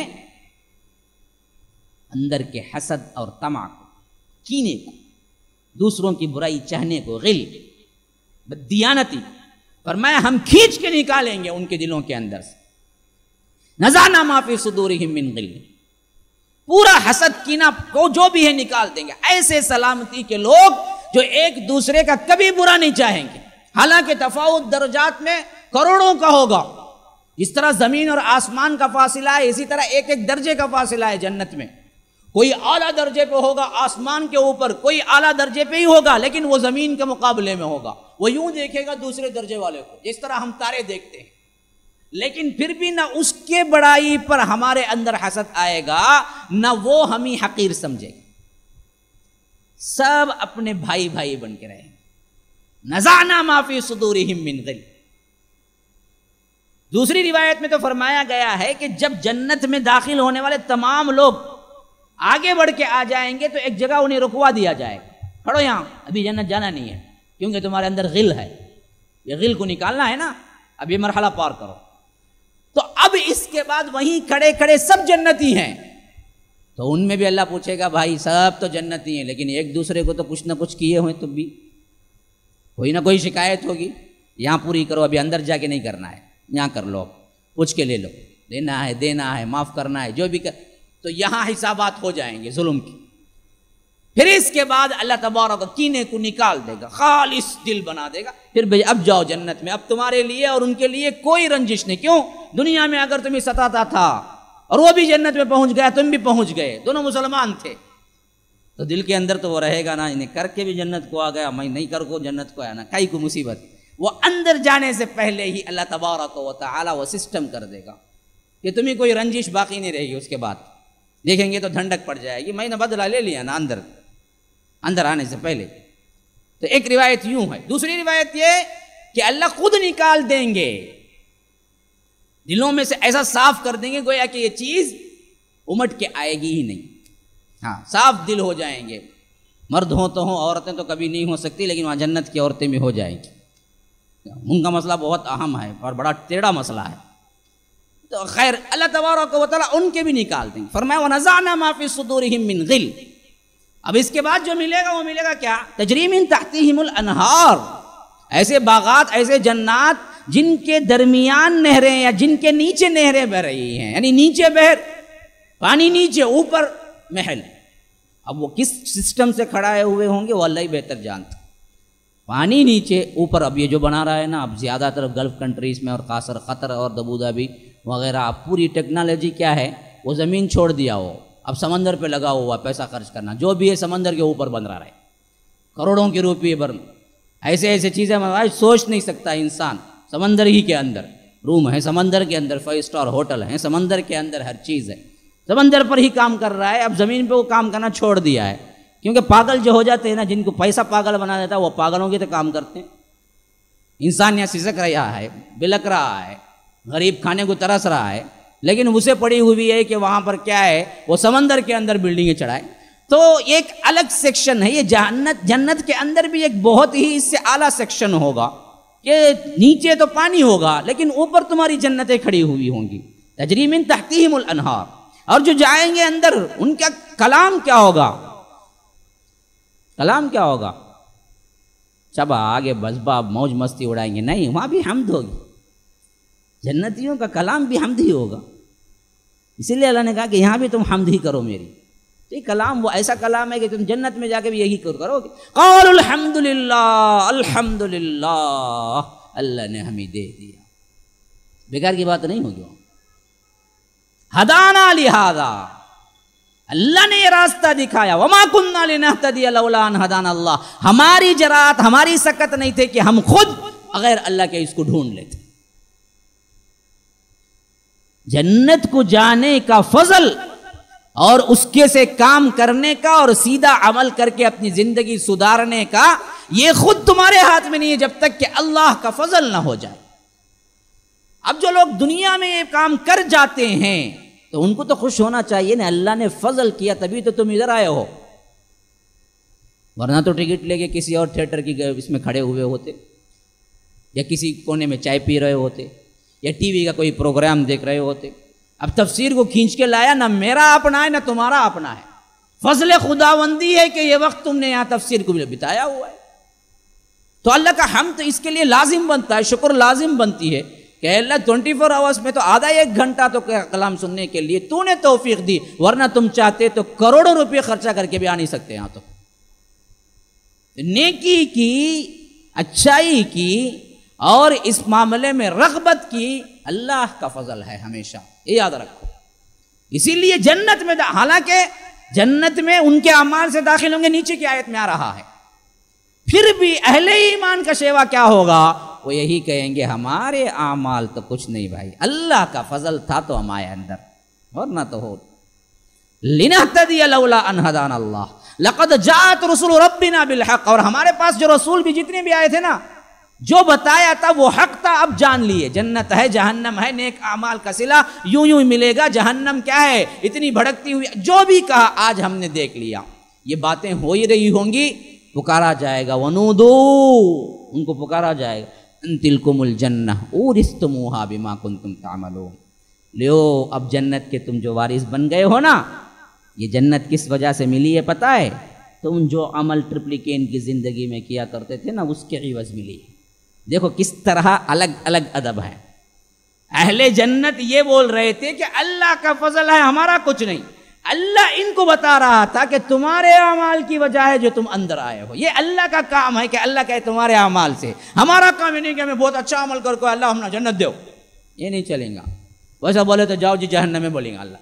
[SPEAKER 3] اندر کے حسد اور طمع کو، کینے کو، دوسروں کی برائی چاہنے کو، غل بددیانتی، فرمایا ہم کھینچ کے نکالیں گے ان کے دلوں کے اندر سے، نزعنا ما فی صدورہم من غل، پورا حسد کینہ کو جو بھی ہے نکال دیں گے۔ ایسے سلامتی کے لوگ جو ایک دوسرے کا کبھی برا نہیں چاہیں گے، حالانکہ تفاوت درجات میں کروڑوں کا ہوگا، جس طرح زمین اور آسمان کا فاصلہ ہے اسی طرح ایک ایک درجے کا فاصلہ ہے جنت میں، کوئی اعلیٰ درجے پہ ہوگا آسمان کے اوپر، کوئی اعلیٰ درجے پہ ہی ہوگا لیکن وہ زمین کے مقابلے میں ہوگا، وہ یوں دیکھے گا دوسرے درجے والے کو جس طرح ہم تارے دیکھتے ہیں، لیکن پھر بھی نہ اس کے بڑائی پر ہمارے اندر حسد آئے گا، نہ وہ ہمیں حقیر سمجھے گا، سب اپنے بھائی بھائی بن کے رہیں گے۔ نزعنا ما فی صدورہم من غل۔ دوسری روایت میں تو فرمایا گیا ہے کہ جب جنت میں داخل ہونے والے تمام لوگ آگے بڑھ کے آ جائیں گے تو ایک جگہ انہیں رکوا دیا جائے گا، کھڑو یہاں، ابھی جنت جانا نہیں ہے کیونکہ تمہارے اندر غل ہے، یہ غل کو نکالنا ہے نا، اب یہ مرحلہ پار کرو۔ تو اب اس کے بعد وہیں کھڑے کھڑے سب جنتی ہیں، تو ان میں بھی اللہ پوچھے گا بھائی سب تو جنتی ہیں لیکن ایک دوسرے کو تو کچھ نہ کچھ کیے ہوئے، تب بھی کوئی نہ کوئی شکایت ہوگی، یہاں پوری کرو، ابھی اندر جا کے نہیں کرنا ہے، یہاں کر لو، پوچھ کے لے لو، لینا ہے دینا ہے معاف کرنا ہے جو بھی تو یہاں حسابات ہو جائیں گے ظلم کی۔ پھر اس کے بعد اللہ تبارک و کینے کو نکال دے گا، خالص دل بنا دے گا، پھر بھئی اب جاؤ جنت میں، اب تمہارے لیے اور ان کے لیے کوئی رنجش نہیں۔ کیوں؟ دنیا میں اگر تمہیں ستاتا تھا اور وہ بھی جنت میں پہنچ گیا، تم بھی پہنچ گئے، دونوں مسلمان تھے، تو دل کے اندر تو وہ رہے گا نا، انہیں کر کے بھی جنت کو آ گیا، میں نہیں کر کو جنت کو آیا نا، کئی کو مصیبت۔ وہ اندر جانے سے پہلے ہی اللہ تبارک و تعالی وہ سسٹم کر دے گا کہ تمہیں کوئی رنجش باقی نہیں رہے گی، اس کے بعد دیکھیں گے تو ٹھنڈک پڑ جائے گی، میں نے بدلہ لے لیا نا اندر آنے سے پہلے۔ تو ایک روایت یوں ہے، دوسری روایت یہ کہ اللہ خود نکال دیں گے، دلوں میں سے ایسا صاف کر دیں گے گویا کہ یہ چیز امٹ کے آئے گی ہی نہیں، ہاں صاف دل ہو جائیں گے، مرد ہوں تو ہوں، عورتیں تو کبھی نہیں ہو سکتی لیکن وہاں جنت کی عورتیں بھی ہو جائیں گی، ان کا مسئلہ بہت اہم ہے اور بڑا ٹیڑھا مسئلہ ہے۔ تو خیر اللہ تبارک و تعالیٰ ان کے بھی نکال دیں گے، فرمایا وَنَزَعْنَا مَا فِي صُدُورِهِم مِّن غِلٍّ۔ اب اس کے بعد جو ملے گا وہ ملے گا کیا؟ تجری من تحتہم الانہار، ایسے باغات، ایسے جنات جن کے درمیان نہریں یا جن کے نیچے نہریں بہ رہی ہیں، یعنی نیچے بہر پانی، نیچے اوپر محل، اب وہ کس سسٹم سے کھڑائے ہوئے ہوں گے وہ اللہ ہی بہتر جانتا. پانی نیچے اوپر اب یہ جو بنا رہا ہے نا اب زیادہ تر گلف کنٹریز میں اور خاص کر قطر اور ابوظہبی وغیرہ اب پوری ٹیکنالوجی کیا ہے وہ زمین چھوڑ دیا ہو اب سمندر پہ لگا ہوا پیسہ خرچ کرنا جو بھی ہے سمندر کے اوپر بن رہا ہے کروڑوں کے روپئے بن ایسے چیزیں آج سوچ نہیں سکتا انسان. سمندر ہی کے اندر روم ہے سمندر کے اندر 5 اسٹار ہوٹل ہیں سمندر کے اندر ہر چیز ہے سمندر پر ہی کام کر رہا ہے. اب زمین پہ وہ کام کرنا چھوڑ دیا ہے کیونکہ پاگل جو ہو جاتے ہیں نا جن کو پیسہ پاگل بنا دیتا ہے وہ پاگلوں کے تو کام کرتے ہیں. انسان یہاں سسک رہا ہے بلک رہا ہے غریب کھانے کو ترس رہا ہے لیکن اسے پڑی ہوئی ہے کہ وہاں پر کیا ہے وہ سمندر کے اندر بلڈنگیں چڑھائے. تو ایک الگ سیکشن ہے یہ جنت کے اندر بھی ایک بہت ہی اس سے اعلیٰ سیکشن ہوگا کہ نیچے تو پانی ہوگا لیکن اوپر تمہاری جنتیں کھڑی ہوئی ہوں گی تجری من تحتہم الانہار. اور جو جائیں گے اندر ان کا کلام کیا ہوگا چبا آگے بزبا موج مستی اڑائیں گے نہیں وہاں بھی حمد ہوگی. جنتیوں کا کلام بھی حمد ہی ہوگا. اسی لیے اللہ نے کہا کہ یہاں بھی تم حمد ہی کرو میری. یہ کلام وہ ایسا کلام ہے کہ تم جنت میں جا کے بھی یہی کرو گے. قالوا الحمدللہ اللہ نے ہمیں دے دیا. بیکار کی بات نہیں ہوگی. ہدانا لہذا اللہ نے یہ راستہ دکھایا. وما كنا لنهتدي لولا ان هدانا اللہ. ہماری جرات ہماری سکت نہیں تھے کہ ہم خود اگر اللہ کے اس کو ڈھونڈ لیتے. جنت کو جانے کا فضل اور اس کے سے کام کرنے کا اور سیدھا عمل کر کے اپنی زندگی سدھارنے کا یہ خود تمہارے ہاتھ میں نہیں ہے جب تک کہ اللہ کا فضل نہ ہو جائے. اب جو لوگ دنیا میں یہ کام کر جاتے ہیں تو ان کو تو خوش ہونا چاہیے نا اللہ نے فضل کیا تبھی تو تم ادھر آئے ہو ورنہ تو ٹکٹ لے کے کسی اور تھیٹر کی اس میں کھڑے ہوئے ہوتے یا کسی کونے میں چائے پی رہے ہوتے یا ٹی وی کا کوئی پروگرام دیکھ رہے ہوتے. اب تفسیر کو کھینچ کے لایا نہ میرا اپنا ہے نہ تمہارا اپنا ہے. فضل خداوندی ہے کہ یہ وقت تم نے یہاں تفسیر کو بھی بتایا ہوا ہے. تو اللہ کا حمد اس کے لیے لازم بنتا ہے شکر لازم بنتی ہے کہ اللہ 24 آورس میں تو آدھا 1 گھنٹہ تو کلام سننے کے لیے تو نے توفیق دی ورنہ تم چاہتے تو کروڑوں روپے خرچہ کر کے بھی آ نہیں سکتے یہاں. تو نیکی کی اچھائی کی اور اس معاملے میں رغبت کی اللہ کا فضل ہے ہمیشہ یہ یاد رکھو. اسی لیے جنت میں حالانکہ جنت میں ان کے اعمال سے داخل ہوں گے نیچے کی آیت میں آ رہا ہے پھر بھی اہل ایمان کا شیوا کیا ہوگا وہ یہی کہیں گے ہمارے اعمال تو کچھ نہیں بھائی اللہ کا فضل تھا تو ہم آئے اندر ورنہ تو ہو. لنہتدی لولا ان ہدانا اللہ لقد جاءت رسل ربنا بالحق. اور ہمارے پاس جو رسول بھی جتنے بھی آئے تھے نا جو بتایا تھا وہ حق تھا. اب جان لیے جنت ہے جہنم ہے نیک اعمال کا صلہ یوں ملے گا. جہنم کیا ہے اتنی بھڑکتی ہوئی جو بھی کہا آج ہم نے دیکھ لیا. یہ باتیں ہو ہی رہی ہوں گی پکارا جائے گا ونودو ان کو پکارا جائے گا ان تلکم الجنہ اورثتموہا بما کنتم تعملون. لیو اب جنت کے تم جو وارث بن گئے ہو نا یہ جنت کس وجہ سے ملی ہے پتہ ہے تم جو عمل ٹرپلیکین کی زندگی میں کیا کرتے تھے نا اس کے عوض ملی. دیکھو کس طرح الگ الگ ادب ہے. اہل جنت یہ بول رہے تھے کہ اللہ کا فضل ہے ہمارا کچھ نہیں. اللہ ان کو بتا رہا تھا کہ تمہارے اعمال کی وجہ ہے جو تم اندر آئے ہو. یہ اللہ کا کام ہے کہ اللہ کہے تمہارے اعمال سے. ہمارا کام یہ نہیں کہ ہمیں بہت اچھا عمل کر کے اللہ ہمیں جنت دو. یہ نہیں چلیں گا. ویسا بولے تو جاؤ جی جہنم میں بولیں گا اللہ.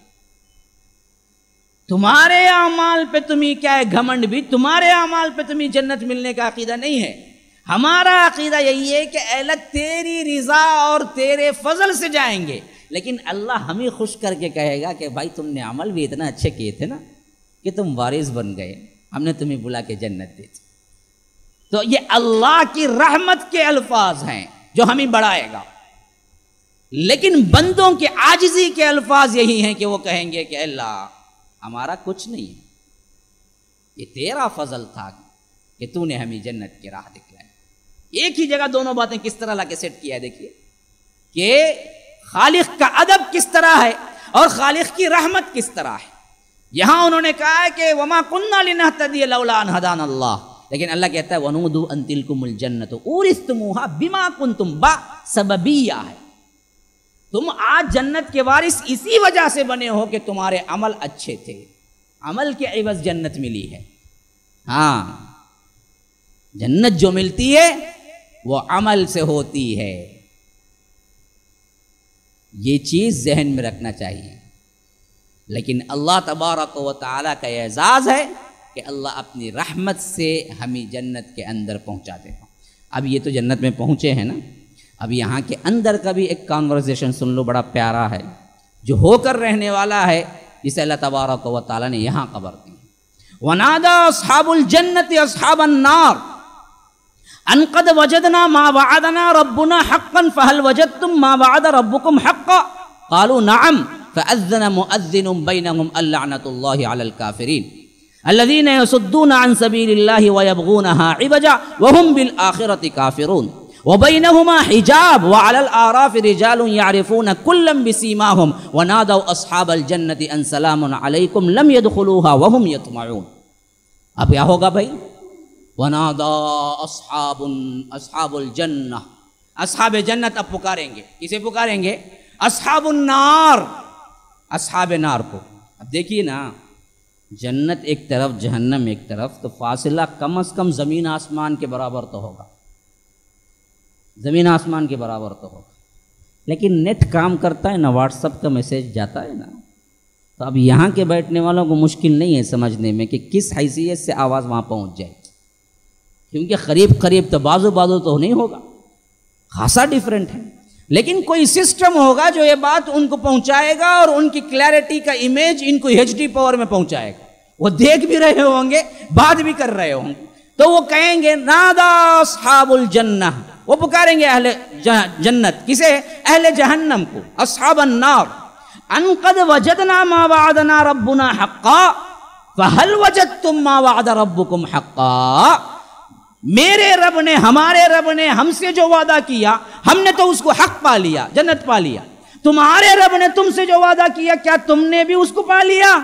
[SPEAKER 3] تمہارے اعمال پہ تمہیں کیا ہے گھمنڈ بھی تمہارے اعمال پہ تمہیں جنت ملنے کا عقیدہ نہیں ہے. ہمارا عقیدہ یہی ہے کہ اے اللہ تیری رضا اور تیرے فضل سے جائیں گے لیکن اللہ ہمیں خوش کر کے کہے گا کہ بھائی تم نے عمل بھی اتنا اچھے کیے تھے نا کہ تم وارث بن گئے ہم نے تمہیں بلا کے جنت دی. تو یہ اللہ کی رحمت کے الفاظ ہیں جو ہمیں بڑھائے گا. لیکن بندوں کے عاجزی کے الفاظ یہی ہیں کہ وہ کہیں گے کہ اللہ ہمارا کچھ نہیں ہے یہ تیرا فضل تھا کہ تو نے ہمیں جنت کی راہ دکھلائی. ایک ہی جگہ دونوں باتیں کس طرح لا کے سیٹ کیا ہے دیکھیے کہ خالق کا ادب کس طرح ہے اور خالق کی رحمت کس طرح ہے. یہاں انہوں نے کہا ہے کہ وما كنا لنهتدي لولا ان هدانا اللہ لیکن اللہ کہتا ہے ونودوا ان تلکم الجنۃ اورثتموها بما كنتم با سببیہ ہے. تم آج جنت کے وارث اسی وجہ سے بنے ہو کہ تمہارے عمل اچھے تھے. عمل کے عوض جنت ملی ہے. ہاں جنت جو ملتی ہے وہ عمل سے ہوتی ہے. یہ چیز ذہن میں رکھنا چاہیے. لیکن اللہ تبارک و تعالیٰ کا اعزاز ہے کہ اللہ اپنی رحمت سے ہمیں جنت کے اندر پہنچا دے گا. اب یہ تو جنت میں پہنچے ہیں نا, اب یہاں کے اندر کا بھی ایک کانورسیشن سن لو, بڑا پیارا ہے, جو ہو کر رہنے والا ہے, جسے اللہ تبارک و تعالیٰ نے یہاں خبر دی. وَنَادَى أَصْحَابُ الْجَنَّةِ أَصْحَابَ النَّارِ أَنْ قَدْ وَجَدْنَا مَا وَعَدَنَا رَبُّنَا حَقًّا فَهَلْ وَجَدْتُم مَّا وَعَدَ رَبُّكُمْ حَقًّا قَالُوا نَعَمْ فَأَذَّنَ مُؤَذِّنٌ بَيْنَهُمْ اللَّعْنَةُ اللَّهِ عَلَى الْكَافِرِينَ الذين يصدون عن سبيل الله ويبغونها عوجا وهم بالآخرة كافرون وبينهما حجاب وعلى الأعراف رجال يعرفون كلا بسيماهم ونادوا أصحاب الجنة أن سلام عليكم لم يدخلوها وهم يطمعون. اب کیا ہوگا بھائی؟ ونادى أصحاب الجنة, اصحاب جنت اب پکاریں گے. کسے پکاریں گے؟ اصحاب النار, اصحاب نار کو. اب دیکھیے نا, جنت ایک طرف جہنم ایک طرف, تو فاصلہ کم از کم زمین آسمان کے برابر تو ہوگا, زمین آسمان کے برابر تو ہوگا. لیکن نیٹ کام کرتا ہے نا, واٹس ایپ کا میسیج جاتا ہے نا, تو اب یہاں کے بیٹھنے والوں کو مشکل نہیں ہے سمجھنے میں کہ کس حیثیت سے آواز وہاں پہنچ جائے, کیونکہ قریب تو بازو تو نہیں ہوگا, خاصا ڈیفرنٹ ہے. لیکن کوئی سسٹم ہوگا جو یہ بات ان کو پہنچائے گا اور ان کی کلیئرٹی کا امیج ان کو HD پاور میں پہنچائے گا. وہ دیکھ بھی رہے ہوں گے, بات بھی کر رہے ہوں گے, تو وہ کہیں گے نادا اصحاب الجنہ, وہ پکاریں گے اہل جنت. کسے؟ اہل جہنم کو. اصحاب النار ان قد وجدنا ما وعدنا ربنا حقا فهل وجدتم ما وعد ربكم حقا. میرے رب نے, ہمارے رب نے ہم سے جو وعدہ کیا, ہم نے تو اس کو حق پا لیا, جنت پا لیا. تمہارے رب نے تم سے جو وعدہ کیا, کیا تم نے بھی اس کو پا لیا؟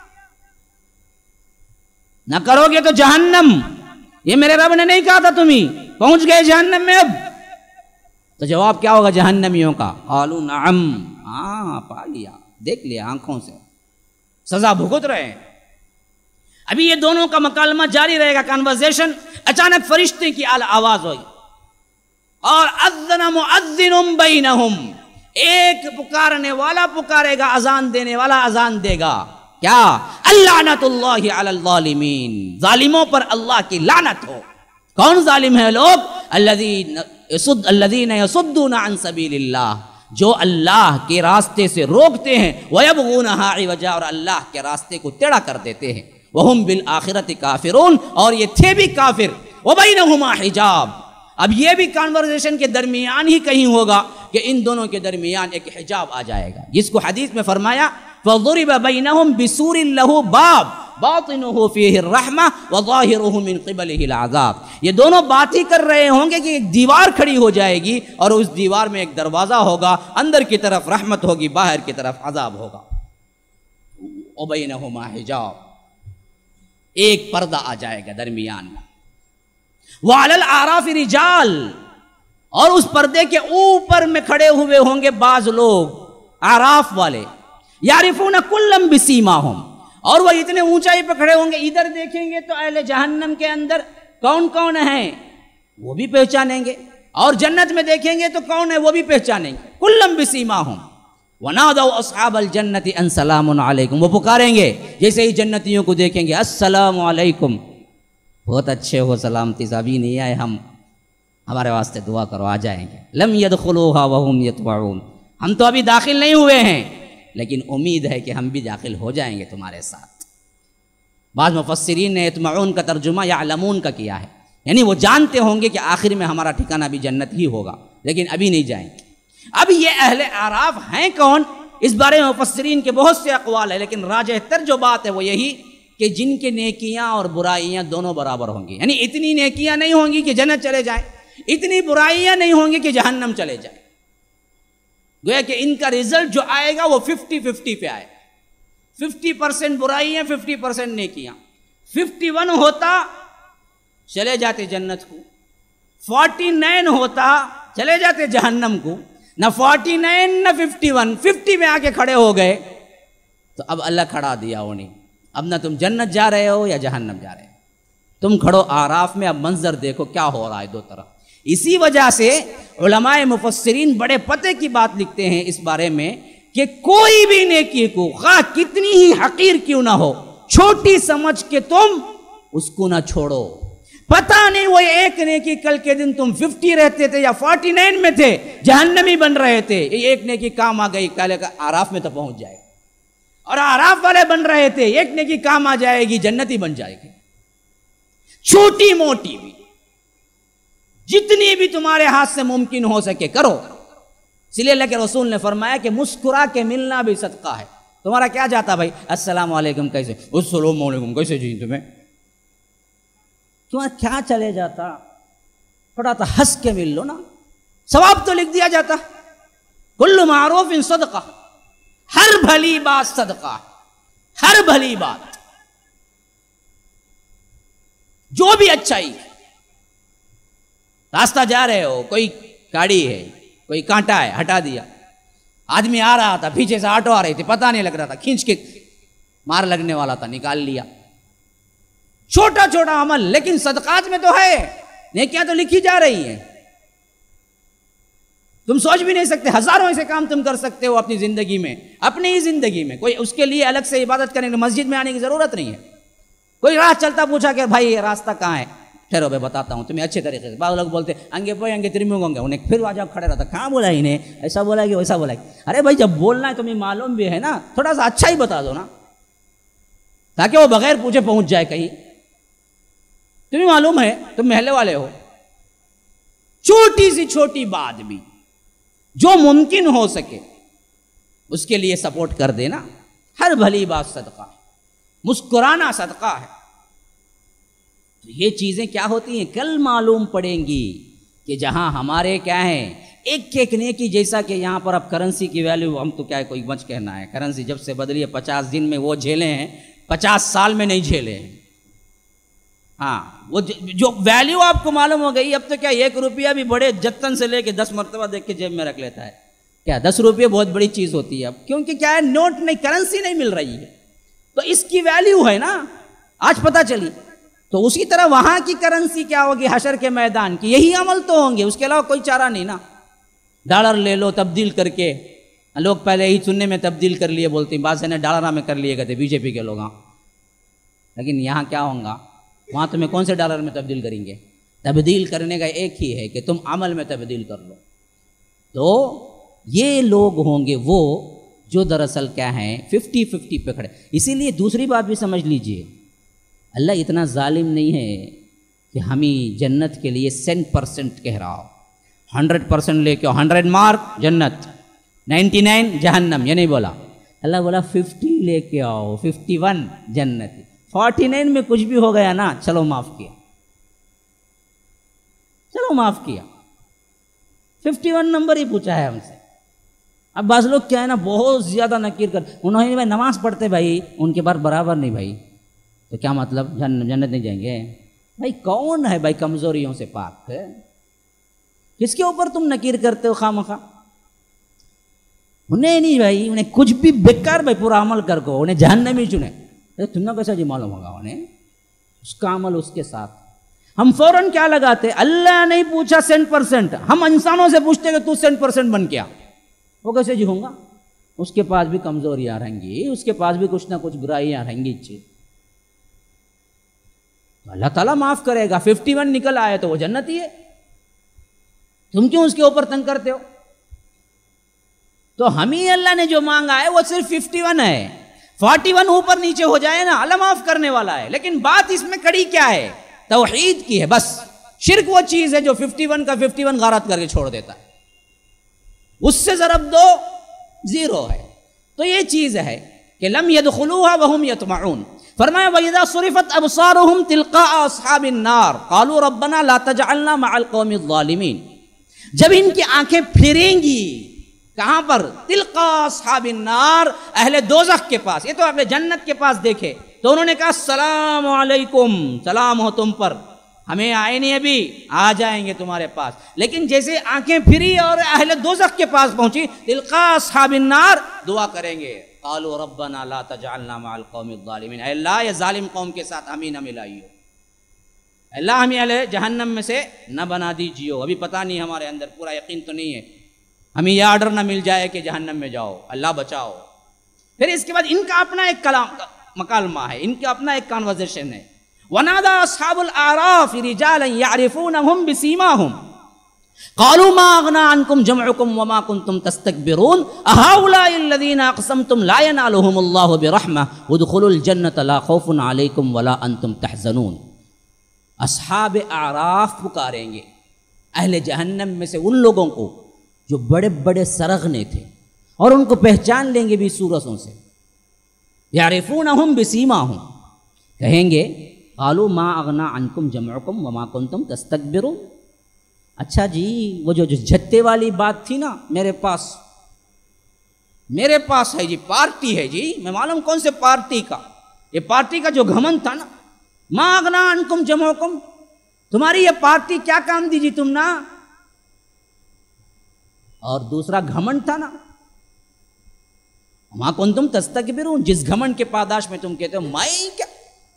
[SPEAKER 3] نہ کرو گے تو جہنم. یہ میرے رب نے نہیں کہا تھا تمہیں, پہنچ گئے جہنم میں. اب تو جواب کیا ہوگا جہنمیوں کا؟ قالوا نعم, ہاں پا لیا, دیکھ لیا آنکھوں سے, سزا بھگت رہے ہیں. ابھی یہ دونوں کا مکالمہ جاری رہے گا, کنورسیشن. اچانک فرشتے کی آواز ہوئی اور اذن مؤذن بینہم, ایک پکارنے والا پکارے گا, اذان دینے والا اذان دے گا. کیا؟ اللعنۃ اللہ علی الظالمین, ظالموں پر اللہ کی لعنت ہو. کون ظالم ہے لوگ؟ الذین یصدون عن سبیل اللہ, جو اللہ کے راستے سے روکتے ہیں, ویبغونہا عوجا, اور اللہ کے راستے کو ٹیڑھا کر دیتے ہیں. وہم بالآخرۃ کافرون, اور یہ تھے بھی کافر. وبینہما حجاب, اب یہ بھی کانورسیشن کے درمیان ہی کہیں ہوگا کہ ان دونوں کے درمیان ایک حجاب آ جائے گا, جس کو حدیث میں فرمایا فضرب بینہم بسور لہ باب باطنہ فیہ الرحمہ وظاہرہ من قبلہ العذاب. یہ دونوں بات ہی کر رہے ہوں گے کہ ایک دیوار کھڑی ہو جائے گی, اور اس دیوار میں ایک دروازہ ہوگا, اندر کی طرف رحمت ہوگی, باہر کی طرف عذاب ہوگا. وبینہما حجاب, ایک پردہ آ جائے گا درمیان میں. وعلی الاعراف رجال, اور اس پردے کے اوپر میں کھڑے ہوئے ہوں گے بعض لوگ, اعراف والے. یعرفون کلا بسیماہم, اور وہ اتنے اونچائی پہ کھڑے ہوں گے, ادھر دیکھیں گے تو اہل جہنم کے اندر کون کون ہیں وہ بھی پہچانیں گے, اور جنت میں دیکھیں گے تو کون ہے وہ بھی پہچانیں گے. کلا بسیماہم ونادوا اصحاب الجنت ان سلام علیکم, وہ پکاریں گے جیسے ہی جنتیوں کو دیکھیں گے, السلام علیکم, بہت اچھے ہو, سلامتی سے, ابھی نہیں آئے ہم, ہمارے واسطے دعا کرو, آ جائیں گے. لم يدخلوها وهم يطمعون, ہم تو ابھی داخل نہیں ہوئے ہیں, لیکن امید ہے کہ ہم بھی داخل ہو جائیں گے تمہارے ساتھ. بعض مفسرین نے اطمعون کا ترجمہ یعلمون کا کیا ہے, یعنی وہ جانتے ہوں گے کہ آخر میں ہمارا ٹھکانہ بھی جنت ہی ہوگا, لیکن ابھی نہیں جائیں گے. اب یہ اہل اعراف ہیں کون؟ اس بارے میں مفسرین کے بہت سے اقوال ہیں, لیکن راجح تر جو بات ہے وہ یہی کہ جن کے نیکیاں اور برائیاں دونوں برابر ہوں گی. یعنی اتنی نیکیاں نہیں ہوں گی کہ جنت چلے جائیں, اتنی برائیاں نہیں ہوں گی کہ جہنم چلے جائیں. گویا کہ ان کا رزلٹ جو آئے گا وہ 50-50 پہ آئے. 50% برائیاں, 50% نیکیاں. 51 ہوتا چلے جاتے جنت کو, 49 ہوتا چلے جاتے جہنم کو. نہ 49 نہ 51, 50 میں آ کے کھڑے ہو گئے. تو اب اللہ کھڑا دیا انہیں, اب نہ تم جنت جا رہے ہو یا جہنم جا رہے ہو، تم کھڑو آراف میں، اب منظر دیکھو کیا ہو رہا ہے دو طرف۔ اسی وجہ سے علماء مفسرین بڑے پتے کی بات لکھتے ہیں اس بارے میں کہ کوئی بھی نیکی کو خواہ کتنی ہی حقیر کیوں نہ ہو، چھوٹی سمجھ کے تم اس کو نہ چھوڑو۔ پتہ نہیں وہ ایک نیکی کل کے دن تم 50 رہتے تھے یا 49 میں تھے، جہنمی بن رہے تھے، ایک نیکی کام آ گئی، کالے کا آراف میں تو پہنچ جائے، اور آراف والے بن رہے تھے، ایک نیکی کام آ جائے گی، جنتی بن جائے گی۔ چھوٹی موٹی بھی جتنی بھی تمہارے ہاتھ سے ممکن ہو سکے کرو۔ اس لیے اللہ کے رسول نے فرمایا کہ مسکرا کے ملنا بھی صدقہ ہے۔ تمہارا کیا جاتا بھائی، السلام علیکم کیسے، السلام علیکم کیسے جی تمہیں، تمہارا کیا چلے جاتا، تھوڑا تو ہنس کے مل لو نا، ثواب تو لکھ دیا جاتا۔ کل معروف صدقہ، ہر بھلی بات صدقہ، ہر بھلی بات، جو بھی اچھائی ہے۔ راستہ جا رہے ہو، کوئی گاڑی ہے، کوئی کانٹا ہے، ہٹا دیا، آدمی آ رہا تھا، پیچھے سے آٹو آ رہی تھی، پتہ نہیں لگ رہا تھا، کھینچ کے مار لگنے والا تھا، نکال لیا۔ چھوٹا چھوٹا عمل، لیکن صدقات میں تو ہے، نیکیاں تو لکھی جا رہی ہیں، تم سوچ بھی نہیں سکتے، ہزاروں ایسے کام تم کر سکتے ہو اپنی زندگی میں، اپنی ہی زندگی میں۔ کوئی اس کے لیے الگ سے عبادت کرنے، مسجد میں آنے کی ضرورت نہیں ہے۔ کوئی راہ چلتا پوچھا کہ بھائی یہ راستہ کہاں ہے، ٹھہرو میں بتاتا ہوں تمہیں اچھے طریقے سے۔ بعض لوگ بولتے انگے پوئے انگے ترمیوں گونگے، انہیں پھر واجب کھڑے رہتا، کہاں بولا انہیں، ایسا بولا کہ ویسا بولا۔ ارے بھائی جب بولنا ہے تمہیں معلوم بھی ہے نا، تھوڑا سا اچھا ہی بتا دو نا، تاکہ وہ بغیر پوچھے پہنچ جائے کہیں۔ تمہیں معلوم ہے تم محلے والے ہو، چھوٹی سی چھوٹی بات بھی جو ممکن ہو سکے اس کے لیے سپورٹ کر دینا، ہر بھلی بات صدقہ ہے، مسکرانا صدقہ ہے۔ تو یہ چیزیں کیا ہوتی ہیں، کل معلوم پڑیں گی کہ جہاں ہمارے کیا ہیں ایک ایک نیکی، جیسا کہ یہاں پر اب کرنسی کی ویلیو، ہم تو کیا ہے کوئی مچ کہنا ہے، کرنسی جب سے بدلی ہے 50 دن میں وہ جھیلے ہیں، 50 سال میں نہیں جھیلے ہیں۔ ہاں وہ جو ویلیو آپ کو معلوم ہو گئی، اب تو کیا 1 روپیہ بھی بڑے جتن سے لے کے 10 مرتبہ دیکھ کے جیب میں رکھ لیتا ہے، کیا 10 روپیہ بہت بڑی چیز ہوتی ہے اب، کیونکہ کیا ہے نوٹ نہیں، کرنسی نہیں مل رہی ہے، تو اس کی ویلیو ہے نا، آج پتہ چلی۔ تو اسی طرح وہاں کی کرنسی کیا ہوگی، حشر کے میدان کی، یہی عمل تو ہوں گے، اس کے علاوہ کوئی چارہ نہیں نا۔ ڈالر لے لو تبدیل کر کے، لوگ پہلے ہی سننے میں تبدیل کر لیے بولتے ہیں، بعض نے ڈالر میں کر لیے گئے تھے بی جے پی کے لوگ، ہاں، لیکن یہاں کیا ہوگا، وہاں تمہیں کون سے ڈالر میں تبدیل کریں گے؟ تبدیل کرنے کا ایک ہی ہے کہ تم عمل میں تبدیل کر لو۔ تو یہ لوگ ہوں گے وہ جو دراصل کیا ہیں 50-50 پہ کھڑے۔ اسی لیے دوسری بات بھی سمجھ لیجئے، اللہ اتنا ظالم نہیں ہے کہ ہمیں جنت کے لیے 100% کہہ رہا ہو، 100% لے کے 100 مارک جنت، 99 جہنم، یہ نہیں بولا۔ اللہ بولا 50 لے کے آؤ، 51 جنت، 49 میں کچھ بھی ہو گیا نا، چلو معاف کیا، چلو معاف کیا، 51 نمبر ہی پوچھا ہے ہم سے۔ اب بعض لوگ کیا ہے نا بہت زیادہ نکیر کر، انہوں نے بھائی نماز پڑھتے بھائی ان کے بعد برابر نہیں بھائی، تو کیا مطلب جنت نہیں جائیں گے؟ بھائی کون ہے بھائی کمزوریوں سے پاک ہے؟ کس کے اوپر تم نکیر کرتے ہو خواہ مخواہ؟ انہیں نہیں بھائی، انہیں کچھ بھی بیکار بھائی پورا عمل کر کو انہیں جہنمی چنے، تم نے کیسا جی معلوم ہوگا انہیں اس کا عمل اس کے ساتھ۔ ہم فوراً کیا لگاتے، اللہ نہیں پوچھا 100%، ہم انسانوں سے پوچھتے کہ تو 100% بن کیا، وہ کیسے جی ہوں گا؟ اس کے پاس بھی کمزوریاں رہیں گی، اس کے پاس بھی کچھ نہ کچھ برائیاں رہیں گی چیز، تو اللہ تعالیٰ معاف کرے گا۔ 51 نکل آئے تو وہ جنتی ہے، تم کیوں اس کے اوپر تنگ کرتے ہو؟ تو ہمیں اللہ نے جو مانگا ہے وہ صرف 51 ہے، 41 اوپر نیچے ہو جائے نا اللہ معاف کرنے والا ہے۔ لیکن بات اس میں کڑی کیا ہے، توحید کی ہے بس۔ شرک وہ چیز ہے جو 51 کا 51 غارت کر کے چھوڑ دیتا ہے، اس سے ضرب دو 0 ہے۔ تو یہ چیز ہے کہ لم يدخلوها وهم يطمعون۔ فرمایا وَإِذَا صُرِفَتْ أَبْصَارُهُمْ تِلْقَاءَ أَصْحَابِ النَّارِ قَالُوا رَبَّنَا لَا تَجْعَلْنَا مَعَ الْقَوْمِ الظَّالِمِينَ۔ جب ان کی آنکھیں پھریں گی کہاں پر، تلقاء اصحاب النار، اہل دوزخ کے پاس، یہ تو اہل جنت کے پاس دیکھے تو انہوں نے کہا السلام علیکم، سلام ہو تم پر، ہمیں آئے نہیں ابھی، آ جائیں گے تمہارے پاس۔ لیکن جیسے آنکھیں پھری اور اہل دوزخ کے پاس پہنچی، تلقاء اصحاب النار، دعا کریں گے قالوا ربنا لا تجعلنا مع القوم الظالمین، اے اللہ یہ ظالم قوم کے ساتھ ہمیں نہ ملائیو، اللہ ہمیں اہل جہنم میں سے نہ بنا دیجیو۔ ابھی پتہ نہیں ہمارے اندر پورا یقین تو نہیں ہے، ہمیں یہ آرڈر نہ مل جائے کہ جہنم میں جاؤ، اللہ بچاؤ۔ پھر اس کے بعد ان کا اپنا ایک کلام مکالمہ ہے، ان کا اپنا ایک کانورزیشن ہے۔ وَنَادَى أَصْحَابُ الْأَعْرَافِ رِجَالًا يَعْرِفُونَهُمْ بِسِيمَاهُمْ قَالُوا مَا أَغْنَىٰ عَنْكُمْ جَمْعُكُمْ وَمَا كُنْتُمْ تَسْتَكْبِرُونَ أَهَٰؤُلَاءِ الَّذِينَ أَقْسَمْتُمْ لَا يَنَالُهُمُ اللَّهُ بِرَحْمَةٍ ادْخُلُوا الْجَنَّةَ لَا خَوْفٌ عَلَيْكُمْ وَلَا أَنْتُمْ تَحْزَنُونَ۔ اصحاب اعراف پکاریں گے اہل جہنم میں سے ان لوگوں کو جو بڑے بڑے سرغنے تھے، اور ان کو پہچان لیں گے بھی صورتوں سے۔ یعرفونہم بسیماہم، کہیں گے قالوا ما اغنا عنکم جمعکم وما کنتم تستکبرون، اچھا جی وہ جو جھتے والی بات تھی نا میرے پاس ہے جی، پارٹی ہے جی، میں معلوم کون سے پارٹی کا، یہ پارٹی کا جو گھمنڈ تھا نا، ما اغنا عنکم جمعکم، تمہاری یہ پارٹی کیا کام دی جی تم نا، اور دوسرا گھمنڈ تھا نا وما کنتم تستکبرون، جس گھمنڈ کے پاداش میں تم کہتے ہو میں کیا،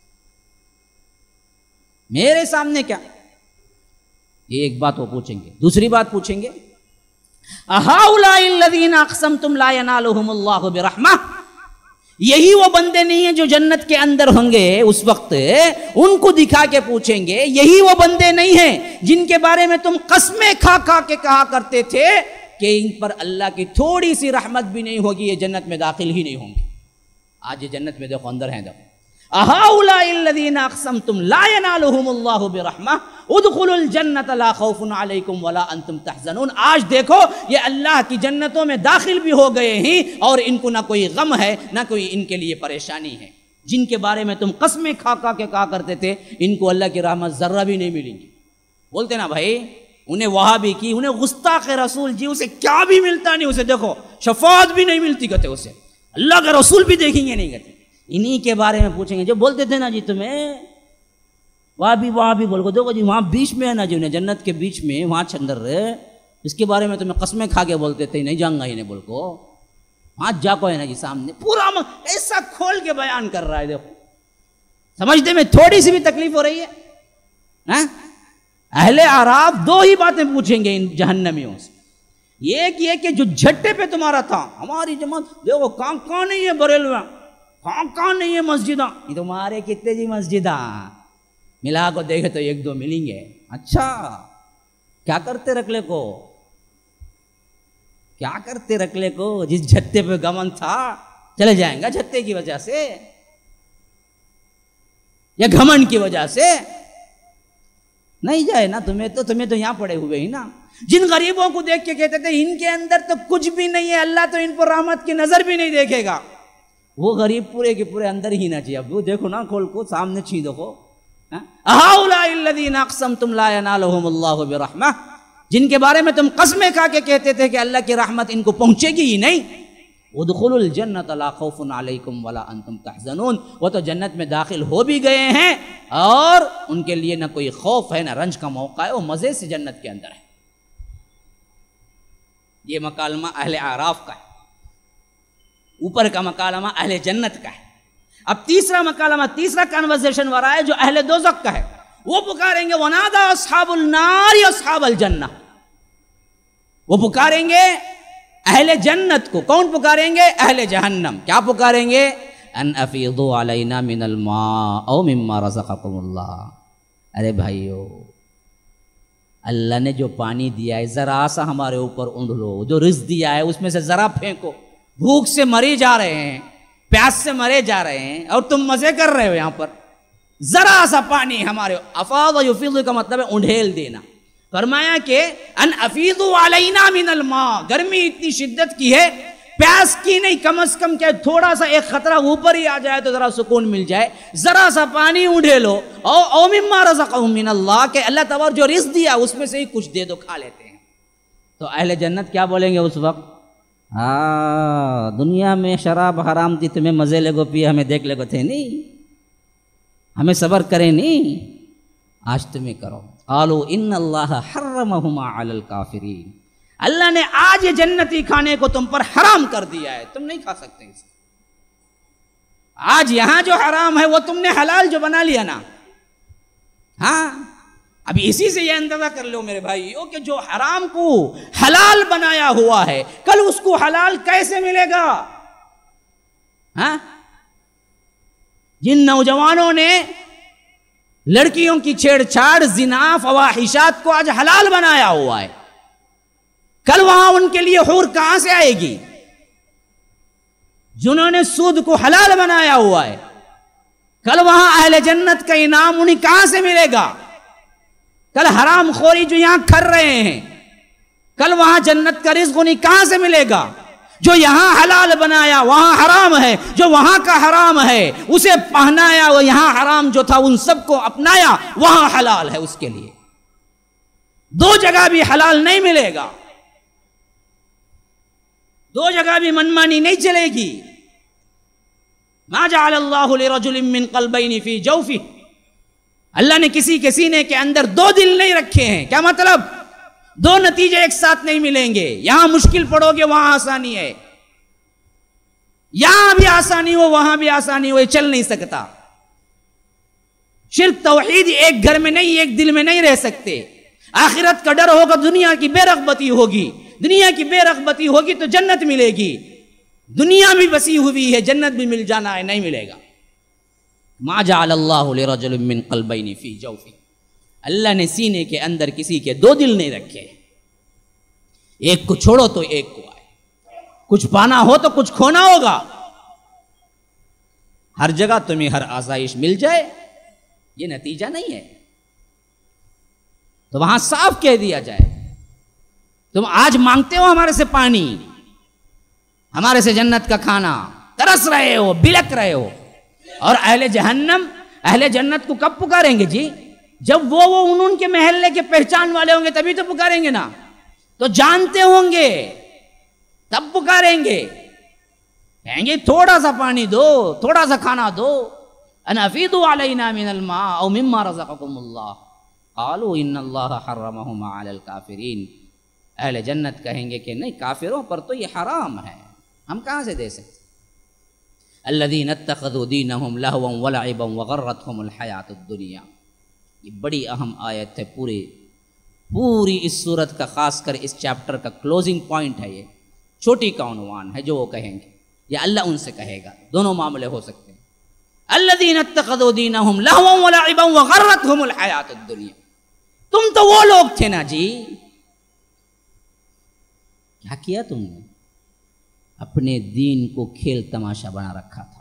[SPEAKER 3] میرے سامنے کیا، یہ ایک بات وہ پوچھیں گے۔ دوسری بات پوچھیں گے اہؤلاء الذین اقسمتم لا ینالہم اللہ برحمہ، یہی وہ بندے نہیں ہیں جو جنت کے اندر ہوں گے اس وقت، ان کو دکھا کے پوچھیں گے یہی وہ بندے نہیں ہیں جن کے بارے میں تم قسمیں کھا کھا کے کہا کرتے تھے کہ ان پر اللہ کی تھوڑی سی رحمت بھی نہیں ہوگی، یہ جنت میں داخل ہی نہیں ہوں گے۔ آج یہ جنت میں دیکھو اندر ہیں، دیکھو اہؤلاء الذین اقسمتم لا ینالہم اللہ برحمہ ادخلوا الجنۃ لا خوف علیکم ولا انتم تحزنون، آج دیکھو یہ اللہ کی جنتوں میں داخل بھی ہو گئے ہیں اور ان کو نہ کوئی غم ہے نہ کوئی ان کے لیے پریشانی ہے۔ جن کے بارے میں تم قسمیں کھا کھا کے کہا کرتے تھے ان کو اللہ کی رحمت ذرہ بھی نہیں ملیں گی، بولتے نا بھائی انہیں وہاں بھی کی، انہیں گستاخ رسول جی اسے کیا بھی ملتا نہیں، اسے دیکھو شفاعت بھی نہیں ملتی کہتے، اسے اللہ کا رسول بھی دیکھیں گے نہیں کہتے، انہی کے بارے میں پوچھیں گے جو بولتے تھے نا جی تمہیں وہاں بھی بول کو دیکھو جی وہاں بیچ میں ہے نا جی، انہیں جنت کے بیچ میں وہاں چندر رہے، اس کے بارے میں تمہیں قسمیں کھا کے بولتے تھے نہیں جاؤں گا انہیں بول کو، وہاں جا کو ہے نا جی سامنے، پورا ایسا کھول کے بیان کر رہا ہے، دیکھو سمجھتے میں تھوڑی سی بھی تکلیف ہو رہی ہے۔ اہل اعراف دو ہی باتیں پوچھیں گے ان جہنمیوں سے، ایک یہ کہ جو جھٹے پہ تمہارا تھا ہماری جماعت دیکھو کہاں نہیں ہے بریلویاں، کہاں نہیں ہے مسجداں، یہ تمہارے کتنے جی مسجداں ملا کو دیکھے تو ایک دو ملیں گے، اچھا کیا کرتے رکلے کو، کیا کرتے رکلے کو، جس جھتے پہ گمن تھا چلے جائیں گا جھتے کی وجہ سے یا گھمنڈ کی وجہ سے، نہیں جائے نا تمہیں تو یہاں پڑے ہوئے ہی نا۔ جن غریبوں کو دیکھ کے کہتے تھے ان کے اندر تو کچھ بھی نہیں ہے، اللہ تو ان پر رحمت کی نظر بھی نہیں دیکھے گا، وہ غریب پورے کے پورے اندر ہی نہ چاہیے، اب وہ دیکھو نا کھول کو سامنے چھی دیکھو اہؤلاء الذین اقسمتم لا ینالہم اللہ برحمہ، جن کے بارے میں تم قسمیں کھا کے کہتے تھے کہ اللہ کی رحمت ان کو پہنچے گی ہی نہیں، ادخلوا الجنۃ لا خوف علیکم ولا انتم تحزنون، وہ تو جنت میں داخل ہو بھی گئے ہیں اور ان کے لیے نہ کوئی خوف ہے نہ رنج کا موقع ہے، وہ مزے سے جنت کے اندر ہے۔ یہ مکالمہ اہل اعراف کا ہے، اوپر کا مکالمہ اہل جنت کا ہے۔ اب تیسرا مکالمہ، تیسرا کنورسیشن ہو رہا ہے جو اہل دوزخ کا ہے، وہ پکاریں گے وَنَادَى أَصْحَابُ النَّارِ أَصْحَابَ الْجَنَّةِ، وہ پکاریں گے اہل جنت کو، کون پکاریں گے؟ اہل جہنم، کیا پکاریں گے؟ ان افیضوا علینا من الماء او مما رزقکم اللہ، ارے بھائیو اللہ نے جو پانی دیا ہے ذرا سا ہمارے اوپر اونڈ لو، جو رزق دیا ہے اس میں سے ذرا پھینکو، بھوک سے مرے جا رہے ہیں، پیاس سے مرے جا رہے ہیں اور تم مزے کر رہے ہو یہاں پر، ذرا سا پانی ہمارے، افاض یفیض کا مطلب ہے اونڈھیل دینا، فرمایا کہ ان افیضوا علینا من الماء، گرمی اتنی شدت کی ہے، پیاس کی نہیں، کم از کم کیا تھوڑا سا ایک خطرہ اوپر ہی آ جائے تو ذرا سکون مل جائے، ذرا سا پانی اونڈھے لو، او مما رزقہم من اللہ، کہ اللہ تبارک جو رزق دیا اس میں سے ہی کچھ دے دو، کھا لیتے ہیں۔ تو اہل جنت کیا بولیں گے اس وقت؟ دنیا میں شراب حرام تھی، تمہیں مزے لے گو پیا، ہمیں دیکھ لے گو تھے نہیں، ہمیں صبر کریں نہیں، آج تمہیں کرو۔ قالوا ان اللہ حرمہما علی الکافرین، اللہ نے آج یہ جنتی کھانے کو تم پر حرام کر دیا ہے، تم نہیں کھا سکتے اسے، آج یہاں جو حرام ہے وہ تم نے حلال جو بنا لیا نا. ہاں ابھی اسی سے یہ اندازہ کر لو میرے بھائیو کہ جو حرام کو حلال بنایا ہوا ہے کل اس کو حلال کیسے ملے گا؟ ہاں جن نوجوانوں نے لڑکیوں کی چھیڑ چھاڑ زنا فواحشات کو آج حلال بنایا ہوا ہے، کل وہاں ان کے لیے حور کہاں سے آئے گی؟ جنہوں نے سود کو حلال بنایا ہوا ہے کل وہاں اہل جنت کا انعام انہیں کہاں سے ملے گا؟ کل حرام خوری جو یہاں کھر رہے ہیں کل وہاں جنت کا رزق انہیں کہاں سے ملے گا؟ جو یہاں حلال بنایا وہاں حرام ہے، جو وہاں کا حرام ہے اسے پہنایا، وہ یہاں حرام جو تھا ان سب کو اپنایا، وہاں حلال ہے اس کے لیے. دو جگہ بھی حلال نہیں ملے گا، دو جگہ بھی منمانی نہیں چلے گی. ما جعل اللہ لرجل من قلبین فی جوفہ، اللہ نے کسی کے سینے کے اندر دو دل نہیں رکھے ہیں. کیا مطلب؟ دو نتیجے ایک ساتھ نہیں ملیں گے. یہاں مشکل پڑو گے وہاں آسانی ہے، یہاں بھی آسانی ہو وہاں بھی آسانی ہو، یہ چل نہیں سکتا. شرک توحید ایک گھر میں نہیں، ایک دل میں نہیں رہ سکتے. آخرت کا ڈر ہوگا، دنیا کی بے رغبتی ہوگی. دنیا کی بے رغبتی ہوگی تو جنت ملے گی. دنیا بھی بسی ہوئی ہے، جنت بھی مل جانا ہے، نہیں ملے گا. ما جعل اللہ لرجل من قلبین فی جوفہ، اللہ نے سینے کے اندر کسی کے دو دل نہیں رکھے. ایک کو چھوڑو تو ایک کو آئے. کچھ پانا ہو تو کچھ کھونا ہوگا. ہر جگہ تمہیں ہر آسائش مل جائے یہ نتیجہ نہیں ہے. تو وہاں صاف کہہ دیا جائے تم آج مانگتے ہو ہمارے سے پانی، ہمارے سے جنت کا کھانا، ترس رہے ہو، بلک رہے ہو. اور اہل جہنم اہل جنت کو کب پکاریں گے جی؟ جب وہ ان کے محلے کے پہچان والے ہوں گے تبھی تو پکاریں گے نا. تو جانتے ہوں گے تب پکاریں گے. کہیں گے تھوڑا سا پانی دو، تھوڑا سا کھانا دو. انا افیدوا علینا من الماء او مما رزقکم اللہ قالوا ان اللہ حرمہما علی الکافرین. اہل جنت کہیں گے کہ نہیں، کافروں پر تو یہ حرام ہے، ہم کہاں سے دے سکتے. الذین اتخذوا دینہم لہوا ولعبا وغرتہم الحیاۃ الدنیا. یہ بڑی اہم آیت ہے، پوری اس صورت کا، خاص کر اس چیپٹر کا کلوزنگ پوائنٹ ہے. یہ چھوٹی کا عنوان ہے جو وہ کہیں گے، یا اللہ ان سے کہے گا. دونوں معاملے ہو سکتے ہیں. الذین اتخذوا دینہم لہوا ولعبا وغرتہم الحیاۃ الدنیا. تم تو وہ لوگ تھے نا جی. کیا کیا تم نے؟ اپنے دین کو کھیل تماشا بنا رکھا تھا.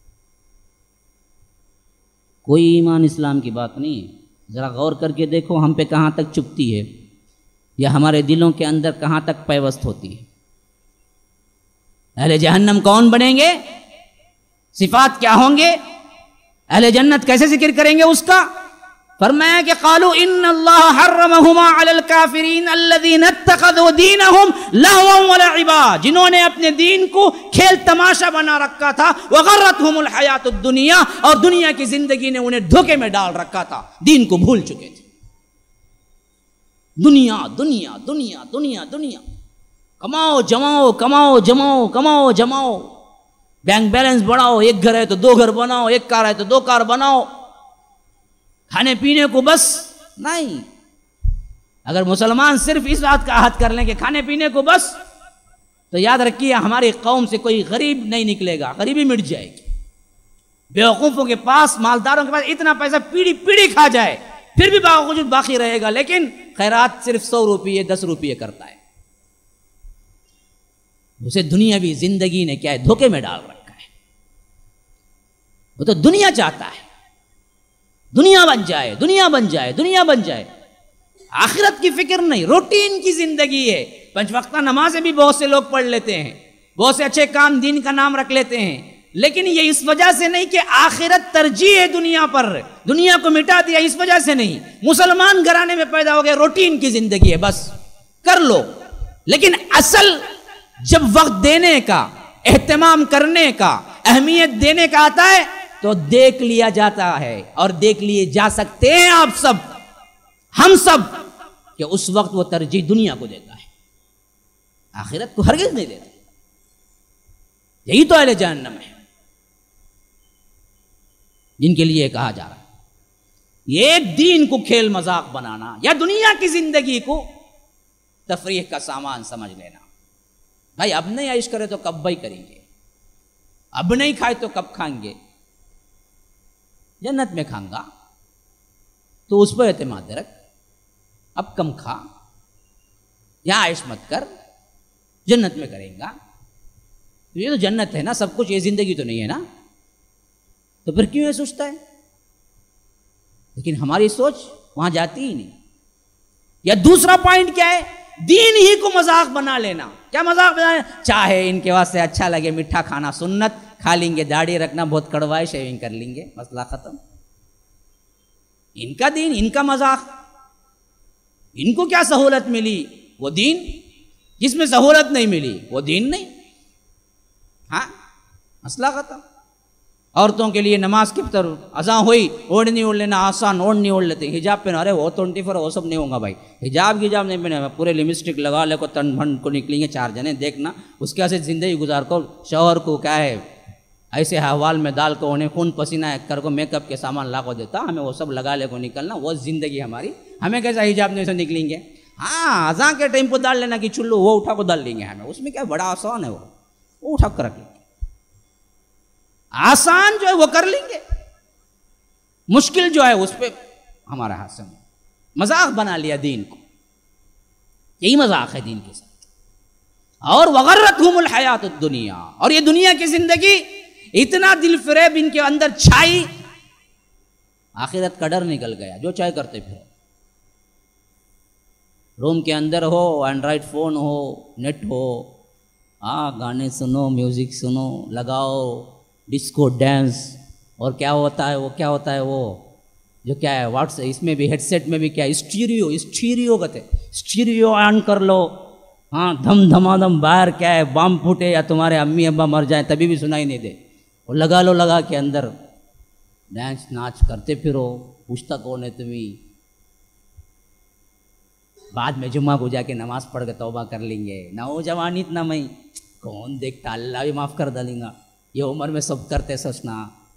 [SPEAKER 3] کوئی ایمان اسلام کی بات نہیں ہے. ذرا غور کر کے دیکھو ہم پہ کہاں تک چپتی ہے، یا ہمارے دلوں کے اندر کہاں تک پیوست ہوتی ہے. اہل جہنم کون بنیں گے؟ صفات کیا ہوں گے؟ اہل جنت کیسے ذکر کریں گے اس کا؟ فرمایا کہ قالوا ان اللہ حرمہما علی الکافرین الذین اتخذوا دینہم لہوا ولعبا. جنہوں نے اپنے دین کو کھیل تماشا بنا رکھا تھا. وغرتہم الحیاۃ الدنیا، اور دنیا کی زندگی نے انہیں دھوکے میں ڈال رکھا تھا، دین کو بھول چکے تھے. دنیا دنیا دنیا دنیا دنیا، کماؤ جماؤ کماؤ جماؤ کماؤ جماؤ. بینک بیلنس بڑھاؤ، ایک گھر ہے تو دو گھر بناؤ، ایک کار ہے تو دو کار بناؤ. کھانے پینے کو بس نہیں. اگر مسلمان صرف اس بات کا عہد کر لیں کہ کھانے پینے کو بس، تو یاد رکھیے ہماری قوم سے کوئی غریب نہیں نکلے گا، غریبی مٹ جائے گی. بیوقوفوں کے پاس، مالداروں کے پاس اتنا پیسہ پیڑھی پیڑھی کھا جائے پھر بھی باوجود باقی رہے گا، لیکن خیرات صرف 100 روپیے 10 روپیے کرتا ہے. اسے دنیاوی زندگی نے کیا ہے دھوکے میں ڈال رکھا ہے. وہ تو دنیا چاہتا ہے، دنیا بن جائے دنیا بن جائے دنیا بن جائے. آخرت کی فکر نہیں، روٹین کی زندگی ہے. 5 وقتہ نمازیں بھی بہت سے لوگ پڑھ لیتے ہیں، بہت سے اچھے کام دین کا نام رکھ لیتے ہیں، لیکن یہ اس وجہ سے نہیں کہ آخرت ترجیح ہے دنیا پر، دنیا کو مٹا دیا، اس وجہ سے نہیں. مسلمان گھرانے میں پیدا ہو گئے، روٹین کی زندگی ہے، بس کر لو. لیکن اصل جب وقت دینے کا، اہتمام کرنے کا، اہمیت دینے کا آتا ہے تو دیکھ لیا جاتا ہے، اور دیکھ لیے جا سکتے ہیں آپ سب، ہم سب، کہ اس وقت وہ ترجیح دنیا کو دیتا ہے، آخرت کو ہرگز نہیں دیتا. یہی تو اہل جہنم ہے. جن کے لیے کہا جا رہا ہے یہ دین کو کھیل مذاق بنانا یا دنیا کی زندگی کو تفریح کا سامان سمجھ لینا. بھائی اب نہیں عیش کرے تو کب بھائی کریں گے, اب نہیں کھائے تو کب کھائیں گے, جنت میں کھاؤں گا تو اس پر اعتماد رکھ, اب کم کھا یا عیش مت کر, جنت میں کریں گا. یہ تو جنت ہے نا سب کچھ, یہ زندگی تو نہیں ہے نا, تو پھر کیوں یہ سوچتا ہے؟ لیکن ہماری سوچ وہاں جاتی ہی نہیں. یا دوسرا پوائنٹ کیا ہے, دین ہی کو مذاق بنا لینا. کیا مذاق بنا لینا؟ چاہے ان کے واسطے اچھا لگے میٹھا کھانا سنت, کھا لیں گے, داڑھی رکھنا بہت کڑوا ہے, شیونگ کر لیں گے, مسئلہ ختم. ان کا دین, ان کا مذاق. ان کو کیا سہولت ملی وہ دین, جس میں سہولت نہیں ملی وہ دین نہیں. ہاں مسئلہ ختم. عورتوں کے لیے نماز کی طرف اذان ہوئی, اوڑھنی اوڑھ لینا آسان, اوڑھنی اوڑھ لیتے, حجاب پہنا, ارے وہ 24 وہ سب نہیں ہوگا بھائی, حجاب نہیں پہنا, پورے لپسٹک لگا لے کو تن بھن کو نکلیں گے 4 جنے, دیکھنا اس کے سے زندگی گزار کو. شوہر کو کیا ہے ایسے احوال میں ڈال کو انہیں خون پسینہ کر کو میک اپ کے سامان لا کو دیتا, ہمیں وہ سب لگا لے کو نکلنا, وہ زندگی ہماری, ہمیں کیسا حجاب نہیں سے نکلیں گے. ہاں اذان کے ٹائم پہ ڈال لینا کہ چلو وہ اٹھا کو ڈال لیں گے, ہمیں اس میں کیا بڑا آسان ہے, وہ اٹھا کر رکھ لیں گے. آسان جو ہے وہ کر لیں گے, مشکل جو ہے اس پہ ہمارا ہاتھ سے. مذاق بنا لیا دین کو, یہی مذاق ہے دین کے ساتھ. اور وغرتہم الحیات الدنیا, اور یہ دنیا کی زندگی اتنا دل فریب ان کے اندر چھائی, آخرت کا ڈر نکل گیا. جو چاہے کرتے پھر, روم کے اندر ہو, اینڈرائڈ فون ہو, نیٹ ہو, گانے سنو, میوزک سنو, لگاؤ, ڈسکو ڈانس, اور کیا ہوتا ہے وہ, کیا ہوتا ہے وہ جو کیا ہے واٹس, اس میں بھی ہیڈ سیٹ میں بھی کیا اسٹیریو کہتے, اسٹیریو آن کر لو. ہاں دھم دھما دم باہر کیا ہے بام پھوٹے یا تمہارے امی ابا مر جائیں تبھی بھی سنائی نہیں دے, وہ لگا لو, لگا کے اندر ڈانس ناچ کرتے پھرو, پوچھتا کون ہے تمہیں. بعد میں جمعہ کو جا کے نماز پڑھ کے توبہ کر لیں گے. نوجوانی اتنا میں کون دیکھتا, اللہ بھی معاف کر ڈالیں گا. یہ عمر میں سب کرتے سوچنا.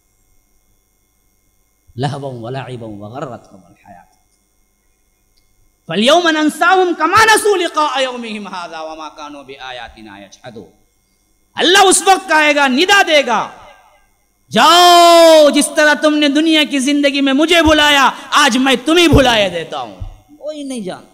[SPEAKER 3] لہوا ولعبا وغرتهم الحیات, فالیوم ننساہم کما نسوا لقاء یومہم ھذا وما کانوا بآیاتنا یجحدون. اللہ اس وقت کہے گا, ندا دے گا, جاؤ جس طرح تم نے دنیا کی زندگی میں مجھے بھلایا, آج میں تمہیں بھلائے دیتا ہوں. کوئی نہیں جانتا.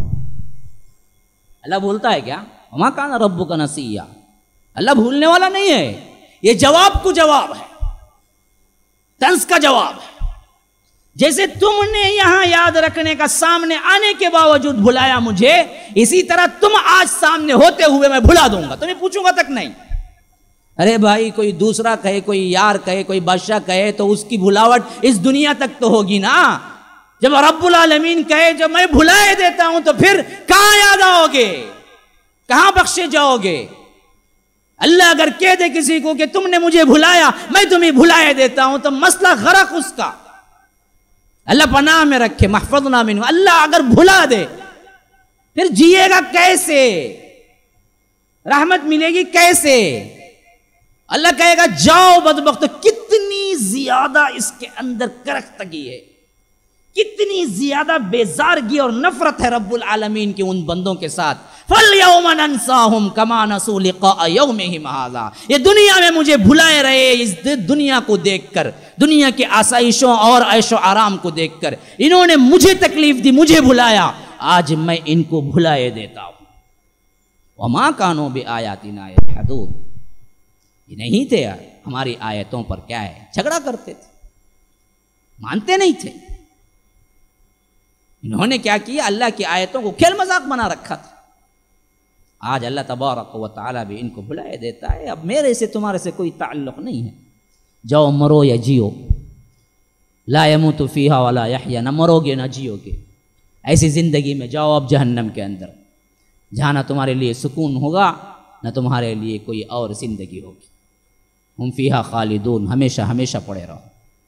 [SPEAKER 3] اللہ بھولتا ہے کیا؟ وما کان ربک نسیا, اللہ بھولنے والا نہیں ہے. یہ جواب کو جواب ہے, طنز کا جواب ہے. جیسے تم نے یہاں یاد رکھنے کا سامنے آنے کے باوجود بھلایا مجھے, اسی طرح تم آج سامنے ہوتے ہوئے میں بھلا دوں گا, تمہیں پوچھوں گا تک نہیں. ارے بھائی کوئی دوسرا کہے, کوئی یار کہے, کوئی بادشاہ کہے تو اس کی بھلاوٹ اس دنیا تک تو ہوگی نا. جب رب العالمین کہے جب میں بھلائے دیتا ہوں تو پھر کہاں یاد آؤ گے, کہاں بخشے جاؤ گے؟ اللہ اگر کہہ دے کسی کو کہ تم نے مجھے بھلایا, میں تمہیں بھلائے دیتا ہوں, تو مسئلہ غرق اس کا. اللہ پناہ میں رکھے, محفظنا منہ. اللہ اگر بھلا دے پھر جیے گا کیسے, رحمت ملے گی کیسے؟ اللہ کہے گا جاؤ بدبخت. کتنی زیادہ اس کے اندر کرختگی ہے, کتنی زیادہ بیزارگی اور نفرت ہے رب العالمین کی ان بندوں کے ساتھ. فَالْيَوْمَ نَنْسَاهُمْ كَمَا نَسُوا لِقَاءَ يَوْمِهِمْ هَذَا. یہ دنیا میں مجھے بھلائے رہے, اس دنیا کو دیکھ کر, دنیا کے آسائشوں اور عیش و آرام کو دیکھ کر انہوں نے مجھے تکلیف دی, مجھے بھلایا, آج میں ان کو بھلائے دیتا ہوں. وَمَا كَانُوا بِآيَاتِنَا يَجْحَدُونَ. یہ نہیں تھے ہماری آیتوں پر کیا ہے جھگڑا کرتے تھے, مانتے نہیں تھے. انہوں نے کیا کیا, اللہ کی آیتوں کو کھیل مذاق بنا رکھا تھا. آج اللہ تبارک و تعالیٰ بھی ان کو بھلائے دیتا ہے. اب میرے سے تمہارے سے کوئی تعلق نہیں ہے, جاؤ مرو یا جیو. لا يموت فیہا ولا یحیا, نہ مرو گے نہ جیو گے. ایسی زندگی میں جاؤ اب جہنم کے اندر, جہاں نہ تمہارے لیے سکون ہوگا نہ تمہارے لیے کوئی اور زندگی ہوگی. ہم فیہا خالدون, ہمیشہ ہمیشہ پڑے رہو.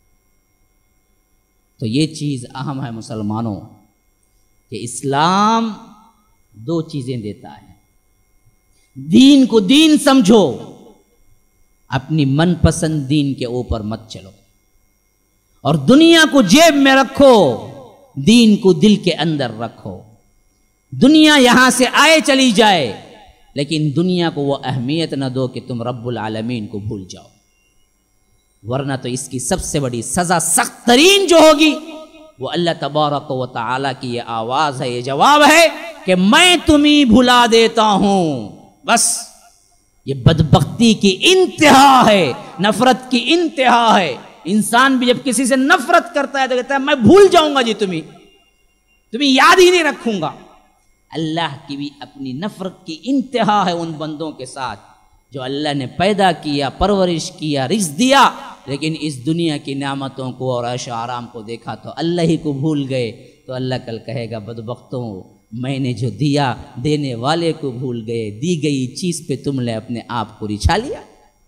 [SPEAKER 3] تو یہ چیز اہم ہے مسلمانوں کہ اسلام 2 چیزیں دیتا ہے. دین کو دین سمجھو, اپنی من پسند دین کے اوپر مت چلو. اور دنیا کو جیب میں رکھو، دین کو دل کے اندر رکھو. دنیا یہاں سے آئے چلی جائے، لیکن دنیا کو وہ اہمیت نہ دو کہ تم رب العالمین کو بھول جاؤ، ورنہ تو اس کی سب سے بڑی سزا سخت ترین جو ہوگی وہ اللہ تبارک و تعالیٰ کی یہ آواز ہے، یہ جواب ہے کہ میں تمہیں بھلا دیتا ہوں. بس یہ بدبختی کی انتہا ہے، نفرت کی انتہا ہے. انسان بھی جب کسی سے نفرت کرتا ہے تو کہتا ہے میں بھول جاؤں گا جی، تمہیں یاد ہی نہیں رکھوں گا. اللہ کی بھی اپنی نفرت کی انتہا ہے ان بندوں کے ساتھ جو اللہ نے پیدا کیا، پرورش کیا، رزق دیا، لیکن اس دنیا کی نعمتوں کو اور عیش و آرام کو دیکھا تو اللہ ہی کو بھول گئے. تو اللہ کل کہے گا بدبختوں، میں نے جو دیا دینے والے کو بھول گئے، دی گئی چیز پہ تم نے اپنے آپ کو رچھا لیا.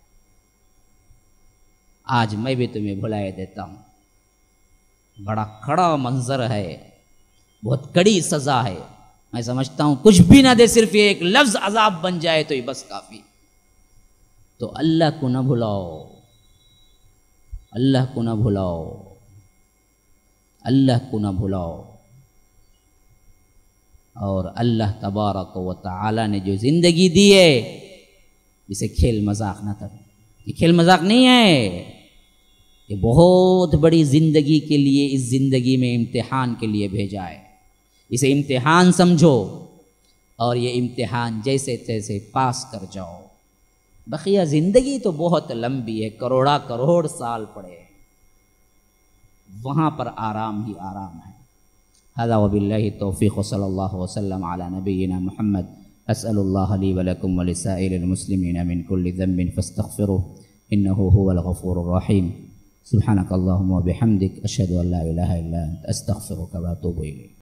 [SPEAKER 3] آج میں بھی تمہیں بھلائے دیتا ہوں. بڑا کڑا منظر ہے، بہت کڑی سزا ہے. میں سمجھتا ہوں کچھ بھی نہ دے، صرف یہ ایک لفظ عذاب بن جائے تو یہ بس کافی. تو اللہ کو نہ بھلاؤ، اللہ کو نہ بھلاؤ، اللہ کو نہ بھلاؤ. اور اللہ تبارک و تعالی نے جو زندگی دی ہے اسے کھیل مذاق نہ کرو. یہ کھیل مذاق نہیں ہے، یہ بہت بڑی زندگی کے لیے، اس زندگی میں امتحان کے لیے بھیجا ہے. اسے امتحان سمجھو اور یہ امتحان جیسے تیسے پاس کر جاؤ. بقیہ زندگی تو بہت لمبی ہے، کروڑا کروڑ سال پڑے، وہاں پر آرام ہی آرام ہے. هذا وبالله التوفيق وصلى الله وسلم على نبينا محمد. أسأل الله لي ولكم ولسائر المسلمين من كل ذنب فاستغفروه إنه هو الغفور الرحيم. سبحانك اللهم وبحمدك أشهد أن لا إله إلا أنت أستغفرك وأتوب إليك.